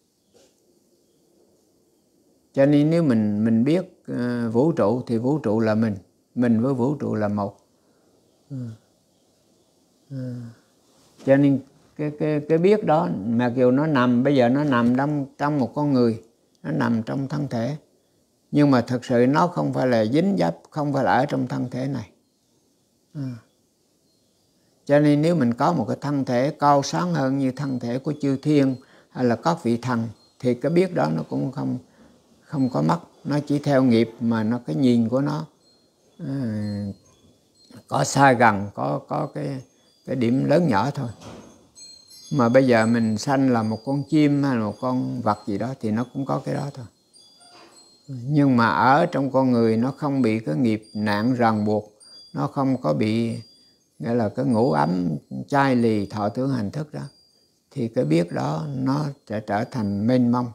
Cho nên nếu mình mình biết uh, vũ trụ thì vũ trụ là mình. Mình với vũ trụ là một. Ừ. Ừ. Cho nên cái, cái, cái biết đó, mặc dù nó nằm, bây giờ nó nằm trong, trong một con người, nó nằm trong thân thể. Nhưng mà thực sự nó không phải là dính dấp, không phải là ở trong thân thể này. Ừ. Cho nên nếu mình có một cái thân thể cao sáng hơn như thân thể của chư thiên hay là các vị thần, thì cái biết đó nó cũng không không có mất. Nó chỉ theo nghiệp mà nó cái nhìn của nó à, có xa gần, có có cái cái điểm lớn nhỏ thôi. Mà bây giờ mình sanh là một con chim hay là một con vật gì đó thì nó cũng có cái đó thôi. Nhưng mà ở trong con người nó không bị cái nghiệp nạn ràng buộc, nó không có bị nghĩa là cái ngủ ấm chai lì thọ tưởng hành thức đó, thì cái biết đó nó sẽ trở thành mênh mông.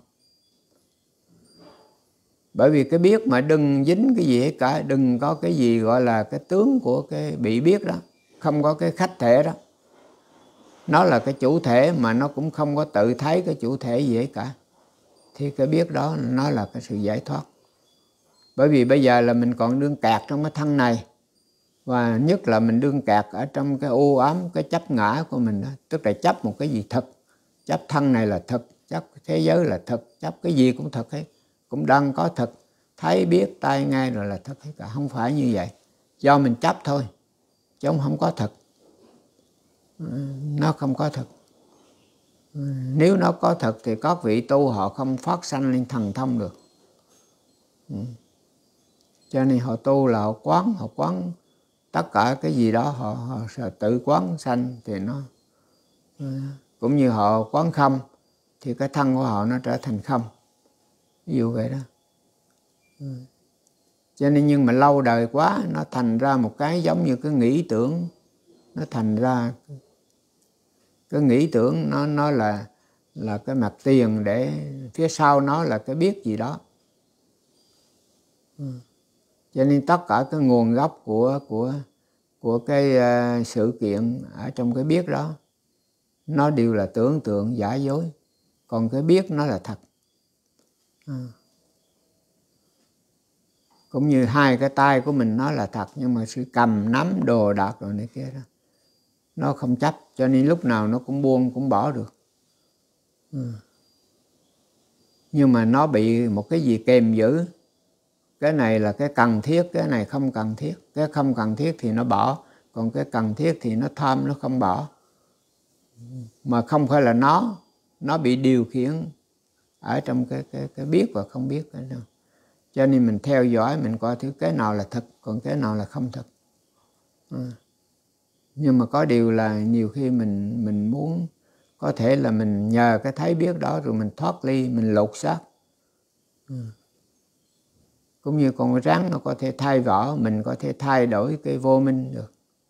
Bởi vì cái biết mà đừng dính cái gì hết cả, đừng có cái gì gọi là cái tướng của cái bị biết đó, không có cái khách thể đó. Nó là cái chủ thể mà nó cũng không có tự thấy cái chủ thể gì hết cả. Thì cái biết đó nó là cái sự giải thoát. Bởi vì bây giờ là mình còn đương kẹt trong cái thân này. Và nhất là mình đương kẹt ở trong cái u ám, cái chấp ngã của mình đó. Tức là chấp một cái gì thật. Chấp thân này là thật, chấp thế giới là thật, chấp cái gì cũng thật hết. Cũng đang có thật, thấy biết tai nghe rồi là thật hết cả. Không phải như vậy. Do mình chấp thôi, chứ không có thật. Nó không có thật. Nếu nó có thật thì các vị tu họ không phát sanh lên thần thông được. Cho nên họ tu là họ quán, họ quán tất cả cái gì đó họ, họ sẽ tự quán sanh thì nó cũng như họ quán không thì cái thân của họ nó trở thành không. Ví dụ vậy đó. Cho nên nhưng mà lâu đời quá nó thành ra một cái giống như cái nghĩ tưởng, nó thành ra cái nghĩ tưởng nó nó là là cái mặt tiền để phía sau nó là cái biết gì đó. Cho nên tất cả cái nguồn gốc của của của cái uh, sự kiện ở trong cái biết đó nó đều là tưởng tượng giả dối, còn cái biết nó là thật. À. Cũng như hai cái tay của mình nó là thật, nhưng mà sự cầm nắm đồ đạc rồi này kia đó nó không chấp, cho nên lúc nào nó cũng buông cũng bỏ được. Ừ. Nhưng mà nó bị một cái gì kèm giữ. Cái này là cái cần thiết, cái này không cần thiết. Cái không cần thiết thì nó bỏ, còn cái cần thiết thì nó tham, nó không bỏ. Mà không phải là nó, nó bị điều khiển ở trong cái, cái, cái biết và không biết. Cho nên mình theo dõi, mình coi thứ cái nào là thật, còn cái nào là không thật. À. Nhưng mà có điều là nhiều khi mình mình muốn có thể là mình nhờ cái thấy biết đó rồi mình thoát ly, mình lột xác. Ừ. Cũng như con rắn nó có thể thay vỏ, mình có thể thay đổi cái vô minh được.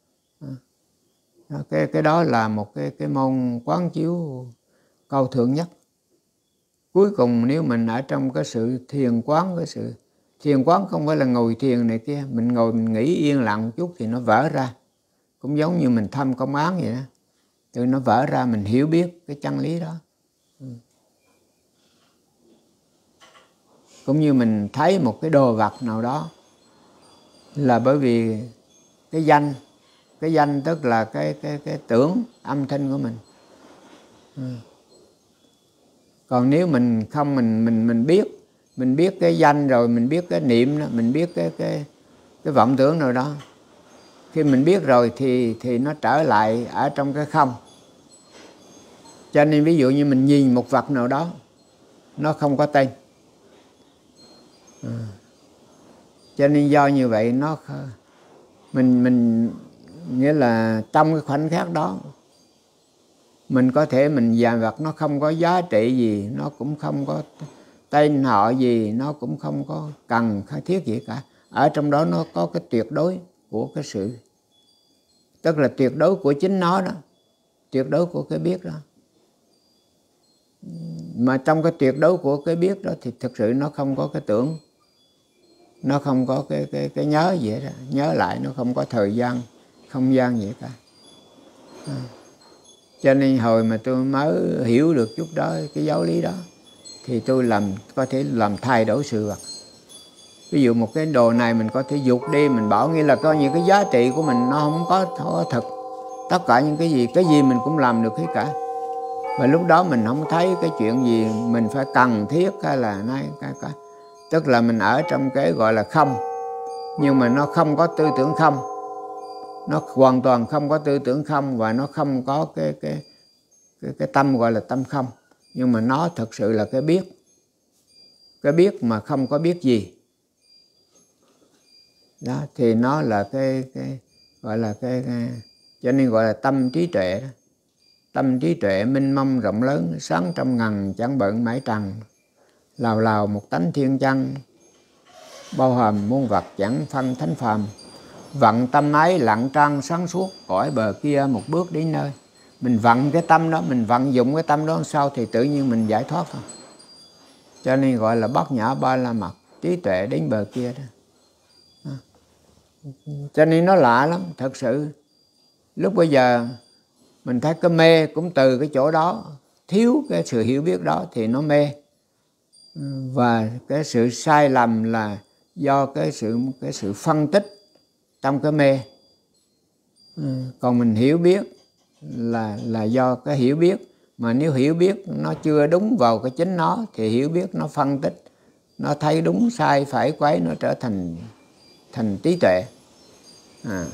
À. Cái, cái đó là một cái, cái môn quán chiếu cao thượng nhất. Cuối cùng nếu mình ở trong cái sự thiền quán, cái sự thiền quán không phải là ngồi thiền này kia, mình ngồi mình nghĩ yên lặng một chút thì nó vỡ ra. Cũng giống như mình thăm công án vậy đó. Từ nó vỡ ra mình hiểu biết cái chân lý đó. Ừ. Cũng như mình thấy một cái đồ vật nào đó là bởi vì cái danh, cái danh tức là cái cái cái tưởng âm thanh của mình. Ừ. Còn nếu mình không mình mình mình biết, mình biết cái danh rồi, mình biết cái niệm đó, mình biết cái cái cái vọng tưởng nào đó. Khi mình biết rồi thì thì nó trở lại ở trong cái không. Cho nên ví dụ như mình nhìn một vật nào đó, nó không có tên. À. Cho nên do như vậy nó mình mình nghĩa là trong cái khoảnh khắc đó mình có thể mình dàn vật nó không có giá trị gì, nó cũng không có tên họ gì, nó cũng không có cần khái thiết gì cả. Ở trong đó nó có cái tuyệt đối của cái sự, tức là tuyệt đối của chính nó đó, tuyệt đối của cái biết đó. Mà trong cái tuyệt đối của cái biết đó thì thực sự nó không có cái tưởng, nó không có cái cái cái nhớ gì hết đó. Nhớ lại nó không có thời gian, không gian gì cả. À. Cho nên hồi mà tôi mới hiểu được chút đó, cái giáo lý đó, thì tôi làm có thể làm thay đổi sự vật. Ví dụ một cái đồ này mình có thể dục đi, mình bảo nghĩa là có những cái giá trị của mình nó không có, không có thật. Tất cả những cái gì, cái gì mình cũng làm được hết cả. Và lúc đó mình không thấy cái chuyện gì mình phải cần thiết hay là này cái cái. Tức là mình ở trong cái gọi là không, nhưng mà nó không có tư tưởng không, nó hoàn toàn không có tư tưởng không, và nó không có cái cái cái, cái tâm gọi là tâm không, nhưng mà nó thực sự là cái biết, cái biết mà không có biết gì đó, thì nó là cái cái gọi là cái, cái cho nên gọi là tâm trí tuệ đó. Tâm trí tuệ minh mông rộng lớn, sáng trong ngần chẳng bận mãi trần, lào lào một tánh thiên chân, bao hàm muôn vật chẳng phân thánh phàm. Vận tâm ấy lặng trăng sáng suốt, cõi bờ kia một bước đến nơi. Mình vận cái tâm đó, mình vận dụng cái tâm đó sau thì tự nhiên mình giải thoát thôi. Cho nên gọi là bát nhã ba la mật, trí tuệ đến bờ kia đó. Cho nên nó lạ lắm, thật sự. Lúc bây giờ mình thấy cái mê cũng từ cái chỗ đó, thiếu cái sự hiểu biết đó thì nó mê. Và cái sự sai lầm là do cái sự cái sự phân tích trong cái mê. Còn mình hiểu biết là là do cái hiểu biết, mà nếu hiểu biết nó chưa đúng vào cái chính nó thì hiểu biết nó phân tích, nó thấy đúng sai phải quấy, nó trở thành thành trí tuệ. À.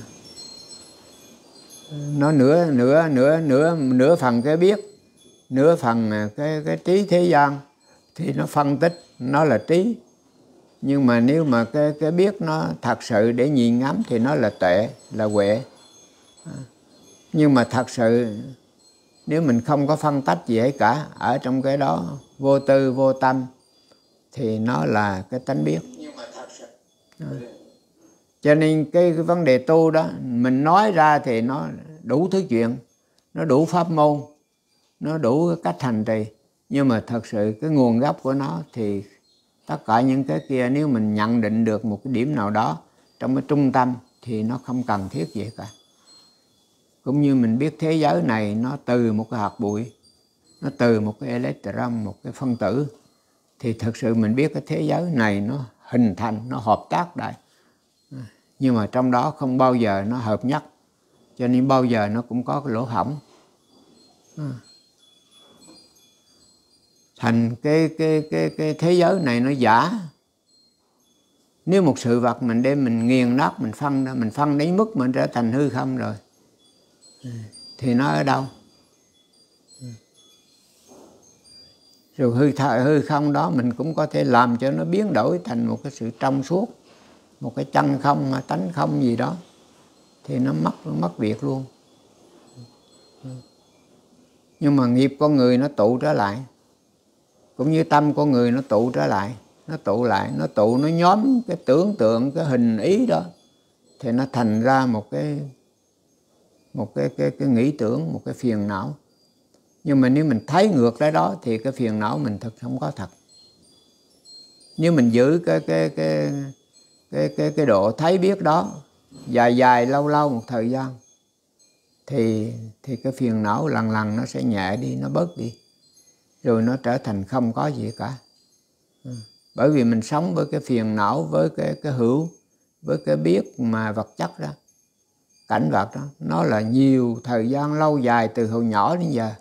Nó nửa nửa nửa nửa nửa phần cái biết, nửa phần cái cái trí thế gian thì nó phân tích, nó là trí. Nhưng mà nếu mà cái cái biết nó thật sự để nhìn ngắm thì nó là tuệ, là huệ. À. Nhưng mà thật sự nếu mình không có phân tách gì hết cả, ở trong cái đó vô tư vô tâm thì nó là cái tánh biết. Nhưng mà thật sự. À. Cho nên cái, cái vấn đề tu đó mình nói ra thì nó đủ thứ chuyện, nó đủ pháp môn, nó đủ cách hành trì, nhưng mà thật sự cái nguồn gốc của nó thì tất cả những cái kia nếu mình nhận định được một cái điểm nào đó trong cái trung tâm thì nó không cần thiết gì cả. Cũng như mình biết thế giới này nó từ một cái hạt bụi, nó từ một cái electron, một cái phân tử, thì thực sự mình biết cái thế giới này nó hình thành, nó hợp tác lại. Nhưng mà trong đó không bao giờ nó hợp nhất, cho nên bao giờ nó cũng có cái lỗ hổng. Thành cái cái cái cái thế giới này nó giả. Nếu một sự vật mình đem mình nghiền nát, mình phân ra, mình phân đến mức mình trở thành hư không rồi, thì nó ở đâu? Rồi hư thải, hư không đó mình cũng có thể làm cho nó biến đổi thành một cái sự trong suốt, một cái chân không, mà tánh không gì đó, thì nó mất nó mất việc luôn. Nhưng mà nghiệp con người nó tụ trở lại, cũng như tâm con người nó tụ trở lại, nó tụ lại, nó tụ, nó nhóm cái tưởng tượng, cái hình ý đó, thì nó thành ra một cái một cái cái cái nghĩ tưởng, một cái phiền não. Nhưng mà nếu mình thấy ngược lại đó thì cái phiền não mình thực không có thật. Nếu mình giữ cái cái cái cái cái cái độ thấy biết đó dài dài lâu lâu một thời gian thì thì cái phiền não lần lần nó sẽ nhẹ đi, nó bớt đi, rồi nó trở thành không có gì cả. Bởi vì mình sống với cái phiền não, với cái cái hữu, với cái biết mà vật chất đó, cảnh vật đó, nó là nhiều thời gian lâu dài từ hồi nhỏ đến giờ.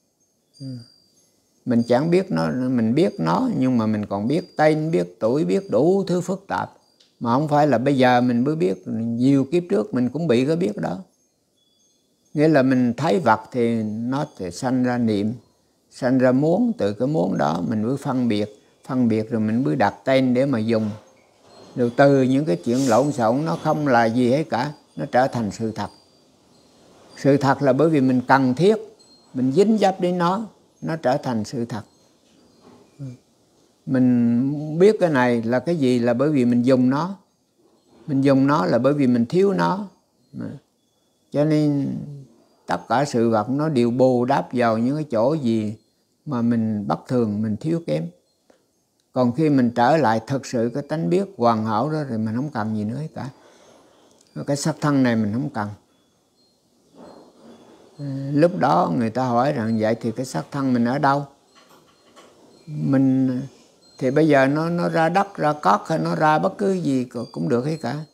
Mình chẳng biết nó, mình biết nó nhưng mà mình còn biết tên, biết tuổi, biết đủ thứ phức tạp. Mà không phải là bây giờ mình mới biết, nhiều kiếp trước mình cũng bị cái biết đó. Nghĩa là mình thấy vật thì nó sẽ sanh ra niệm, sanh ra muốn, từ cái muốn đó mình mới phân biệt, phân biệt rồi mình mới đặt tên để mà dùng. Rồi từ những cái chuyện lộn xộn nó không là gì hết cả, nó trở thành sự thật. Sự thật là bởi vì mình cần thiết, mình dính dấp đến nó, nó trở thành sự thật. Mình biết cái này là cái gì là bởi vì mình dùng nó. Mình dùng nó là bởi vì mình thiếu nó. Cho nên tất cả sự vật nó đều bù đắp vào những cái chỗ gì mà mình bất thường, mình thiếu kém. Còn khi mình trở lại thực sự cái tánh biết hoàn hảo đó thì mình không cần gì nữa cả. Cái sắc thân này mình không cần. Lúc đó người ta hỏi rằng vậy thì cái sắc thân mình ở đâu? Mình thì bây giờ nó nó ra đất, ra cát hay nó ra bất cứ gì cũng được hết cả.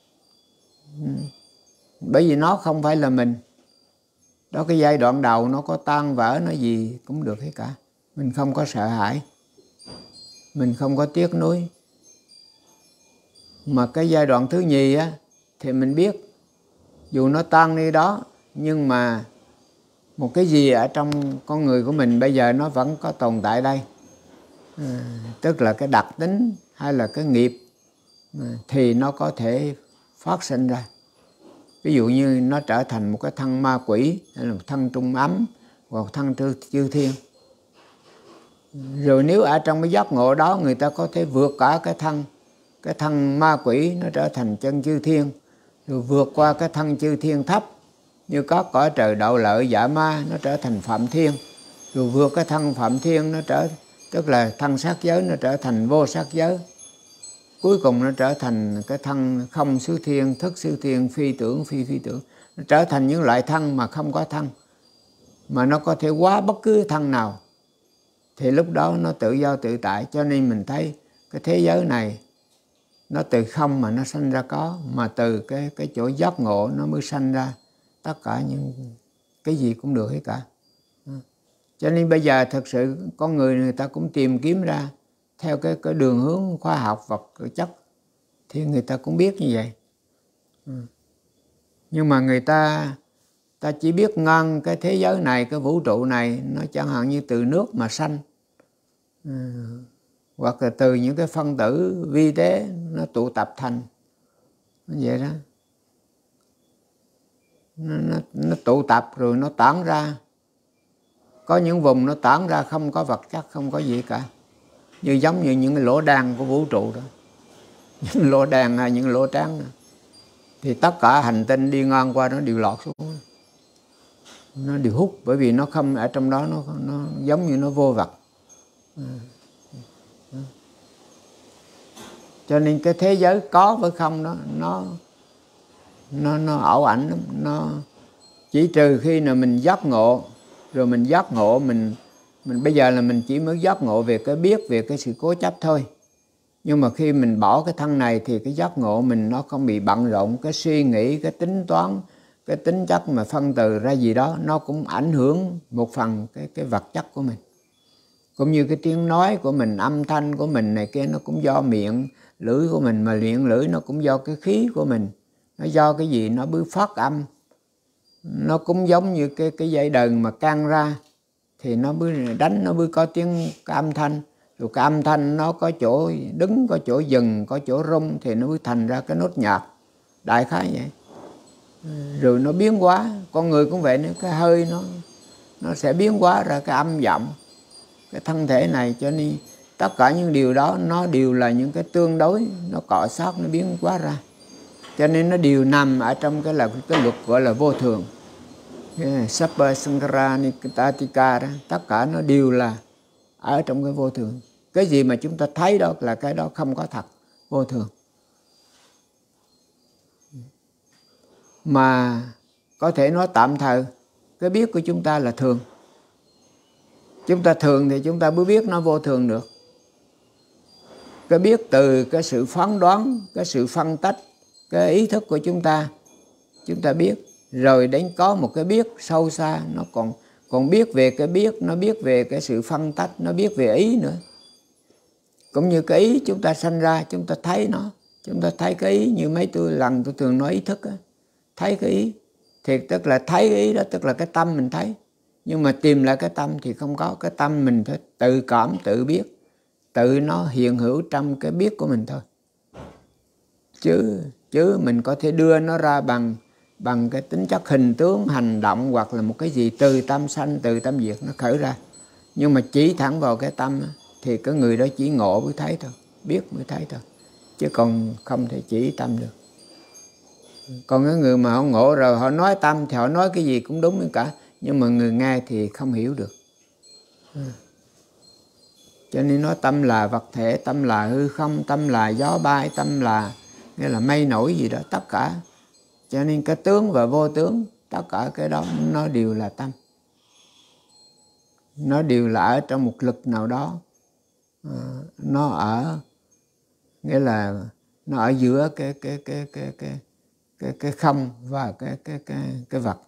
Bởi vì nó không phải là mình. Đó, cái giai đoạn đầu nó có tan vỡ nó gì cũng được hết cả. Mình không có sợ hãi, mình không có tiếc nuối. Mà cái giai đoạn thứ nhì á thì mình biết dù nó tan đi đó, nhưng mà một cái gì ở trong con người của mình bây giờ nó vẫn có tồn tại đây. À, tức là cái đặc tính hay là cái nghiệp à, thì nó có thể phát sinh ra. Ví dụ như nó trở thành một cái thân ma quỷ, hay là một thân trung ấm, hoặc một thân chư thiên. Rồi nếu ở trong cái giác ngộ đó người ta có thể vượt cả cái thân, cái thân ma quỷ nó trở thành chân chư thiên, rồi vượt qua cái thân chư thiên thấp như có cõi trời đạo lợi dạ ma, nó trở thành phạm thiên, rồi vượt cái thân phạm thiên nó trở, tức là thân sắc giới nó trở thành vô sắc giới, cuối cùng nó trở thành cái thân không xứ thiên, thức xứ thiên, phi tưởng phi phi tưởng, nó trở thành những loại thân mà không có thân, mà nó có thể hóa bất cứ thân nào. Thì lúc đó nó tự do tự tại. Cho nên mình thấy cái thế giới này nó từ không mà nó sanh ra có, mà từ cái cái chỗ giác ngộ nó mới sanh ra tất cả những cái gì cũng được hết cả. Cho nên bây giờ thực sự con người người ta cũng tìm kiếm ra theo cái, cái đường hướng khoa học vật chất, thì người ta cũng biết như vậy. Nhưng mà người ta ta chỉ biết ngăn cái thế giới này, cái vũ trụ này nó chẳng hạn như từ nước mà sanh, à, hoặc là từ những cái phân tử vi tế nó tụ tập thành, nó vậy đó. Nó, nó, nó tụ tập rồi nó tản ra. Có những vùng nó tản ra không có vật chất, không có gì cả, như giống như những cái lỗ đan của vũ trụ đó. Những lỗ đan hay những lỗ trắng đó. Thì tất cả hành tinh đi ngang qua nó đều lọt xuống, nó đều hút, bởi vì nó không ở trong đó, nó, nó giống như nó vô vật. Cho nên cái thế giới có với không đó, nó nó nó ảo ảnh lắm. Nó chỉ trừ khi nào mình giác ngộ, rồi mình giác ngộ mình mình bây giờ là mình chỉ mới giác ngộ về cái biết, về cái sự cố chấp thôi. Nhưng mà khi mình bỏ cái thân này thì cái giác ngộ mình nó không bị bận rộn, cái suy nghĩ, cái tính toán, cái tính chất mà phân từ ra gì đó, nó cũng ảnh hưởng một phần cái cái vật chất của mình. Cũng như cái tiếng nói của mình, âm thanh của mình này kia, nó cũng do miệng lưỡi của mình, mà miệng lưỡi nó cũng do cái khí của mình. Nó do cái gì nó mới phát âm. Nó cũng giống như cái cái dây đờn mà căng ra thì nó mới đánh, nó mới có tiếng cái âm thanh. Rồi cái âm thanh nó có chỗ đứng, có chỗ dừng, có chỗ rung thì nó mới thành ra cái nốt nhạc. Đại khái vậy. Rồi nó biến hóa, con người cũng vậy nữa, cái hơi nó nó sẽ biến hóa ra cái âm giọng, cái thân thể này. Cho nên tất cả những điều đó nó đều là những cái tương đối, nó cọ sát, nó biến hóa ra. Cho nên nó đều nằm ở trong cái là cái luật gọi là vô thường. Sabba Sankara Nikatika đó, tất cả nó đều là ở trong cái vô thường. Cái gì mà chúng ta thấy đó là cái đó không có thật, vô thường. Mà có thể nói tạm thời cái biết của chúng ta là thường. Chúng ta thường thì chúng ta mới biết nó vô thường được. Cái biết từ cái sự phán đoán, cái sự phân tách, cái ý thức của chúng ta, chúng ta biết. Rồi đến có một cái biết sâu xa, nó còn còn biết về cái biết, nó biết về cái sự phân tách, nó biết về ý nữa. Cũng như cái ý chúng ta sanh ra, chúng ta thấy nó, chúng ta thấy cái ý, như mấy tôi lần tôi thường nói ý thức á, thấy cái ý thì tức là thấy cái ý đó, tức là cái tâm mình thấy. Nhưng mà tìm lại cái tâm thì không có. Cái tâm mình phải tự cảm, tự biết, tự nó hiện hữu trong cái biết của mình thôi. Chứ chứ mình có thể đưa nó ra bằng bằng cái tính chất hình tướng, hành động, hoặc là một cái gì từ tâm sanh, từ tâm diệt nó khởi ra. Nhưng mà chỉ thẳng vào cái tâm thì cái người đó chỉ ngộ mới thấy thôi, biết mới thấy thôi, chứ còn không thể chỉ tâm được. Còn cái người mà họ ngộ rồi, họ nói tâm thì họ nói cái gì cũng đúng cả, nhưng mà người nghe thì không hiểu được. Cho nên nói tâm là vật thể, tâm là hư không, tâm là gió bay, tâm là nghĩa là mây nổi gì đó, tất cả. Cho nên cái tướng và vô tướng, tất cả cái đó nó đều là tâm. Nó đều là ở trong một lực nào đó. À, nó ở nghĩa là nó ở giữa cái cái cái cái cái cái cái không và cái cái cái cái vật.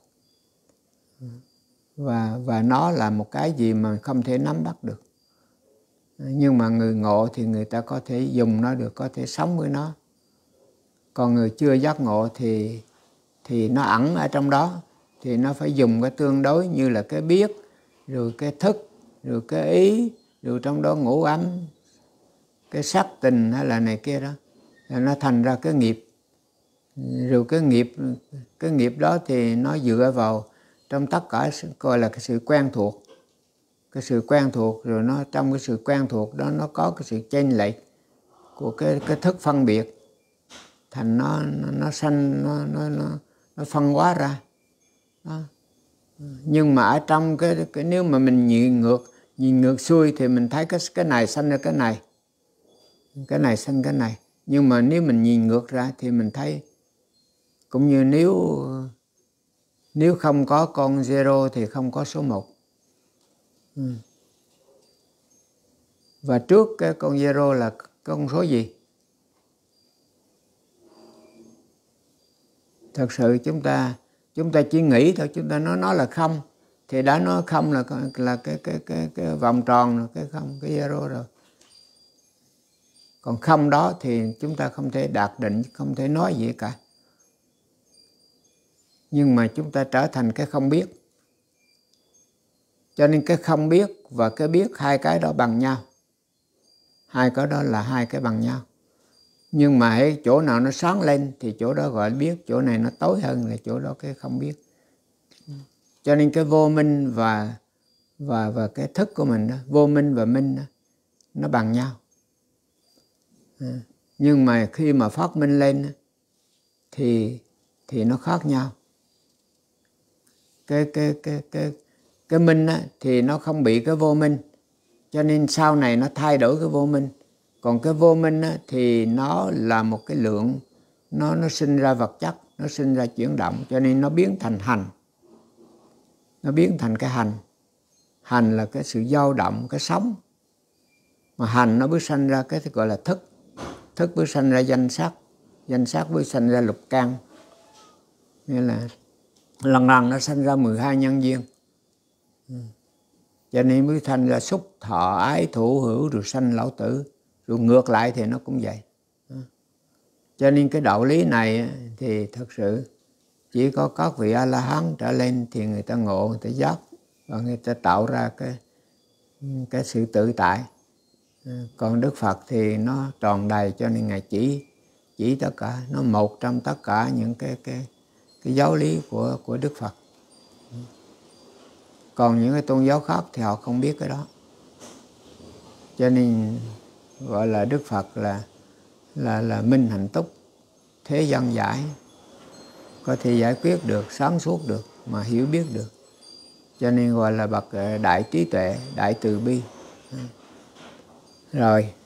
Và và nó là một cái gì mà không thể nắm bắt được. Nhưng mà người ngộ thì người ta có thể dùng nó được, có thể sống với nó. Còn người chưa giác ngộ thì thì nó ẩn ở trong đó, thì nó phải dùng cái tương đối như là cái biết, rồi cái thức, rồi cái ý, rồi trong đó ngũ ấm, cái sắc tình hay là này kia đó, rồi nó thành ra cái nghiệp. Rồi cái nghiệp cái nghiệp đó thì nó dựa vào trong tất cả coi là cái sự quen thuộc. Cái sự quen thuộc, rồi nó trong cái sự quen thuộc đó nó có cái sự chênh lệch của cái cái thức phân biệt, thành nó nó, nó sanh nó nó nó nó phân hóa ra đó. Nhưng mà ở trong cái, cái nếu mà mình nhìn ngược nhìn ngược xuôi thì mình thấy cái cái này sanh ra cái này, cái này sanh cái này. Nhưng mà nếu mình nhìn ngược ra thì mình thấy cũng như nếu nếu không có con zero thì không có số một. Ừ. Và trước cái con zero là con số gì? Thật sự chúng ta chúng ta chỉ nghĩ thôi, chúng ta nói nó là không thì đã nói không là là cái cái cái cái vòng tròn rồi, cái không, cái zero rồi. Còn không đó thì chúng ta không thể đạt định, không thể nói gì cả. Nhưng mà chúng ta trở thành cái không biết. Cho nên cái không biết và cái biết, hai cái đó bằng nhau. Hai cái đó là hai cái bằng nhau. Nhưng mà hễ chỗ nào nó sáng lên thì chỗ đó gọi là biết, chỗ này nó tối hơn là chỗ đó cái không biết. Cho nên cái vô minh và và và cái thức của mình đó, vô minh và minh đó, nó bằng nhau. Nhưng mà khi mà phát minh lên thì thì nó khác nhau. Cái cái cái cái cái minh á, thì nó không bị cái vô minh, cho nên sau này nó thay đổi cái vô minh. Còn cái vô minh á, thì nó là một cái lượng, nó nó sinh ra vật chất, nó sinh ra chuyển động, cho nên nó biến thành hành. Nó biến thành cái hành. Hành là cái sự dao động, cái sống. Mà hành nó bước sanh ra cái gọi là thức. Thức bước sanh ra danh sắc. Danh sắc bước sanh ra lục căn. Nghĩa là lần lần nó sanh ra mười hai nhân duyên. Ừ. Cho nên mới sanh ra xúc, thọ, ái, thủ, hữu, rồi sanh lão tử. Rồi ngược lại thì nó cũng vậy. Ừ. Cho nên cái đạo lý này thì thật sự chỉ có các vị A-la-hán trở lên thì người ta ngộ, người ta giác và người ta tạo ra cái, cái sự tự tại. Còn Đức Phật thì nó tròn đầy, cho nên Ngài chỉ chỉ tất cả, nó một trong tất cả những cái cái cái giáo lý của của Đức Phật. Còn những cái tôn giáo khác thì họ không biết cái đó. Cho nên gọi là Đức Phật là là là minh hạnh túc, thế gian giải, có thể giải quyết được, sáng suốt được mà hiểu biết được. Cho nên gọi là bậc đại trí tuệ, đại từ bi. Rồi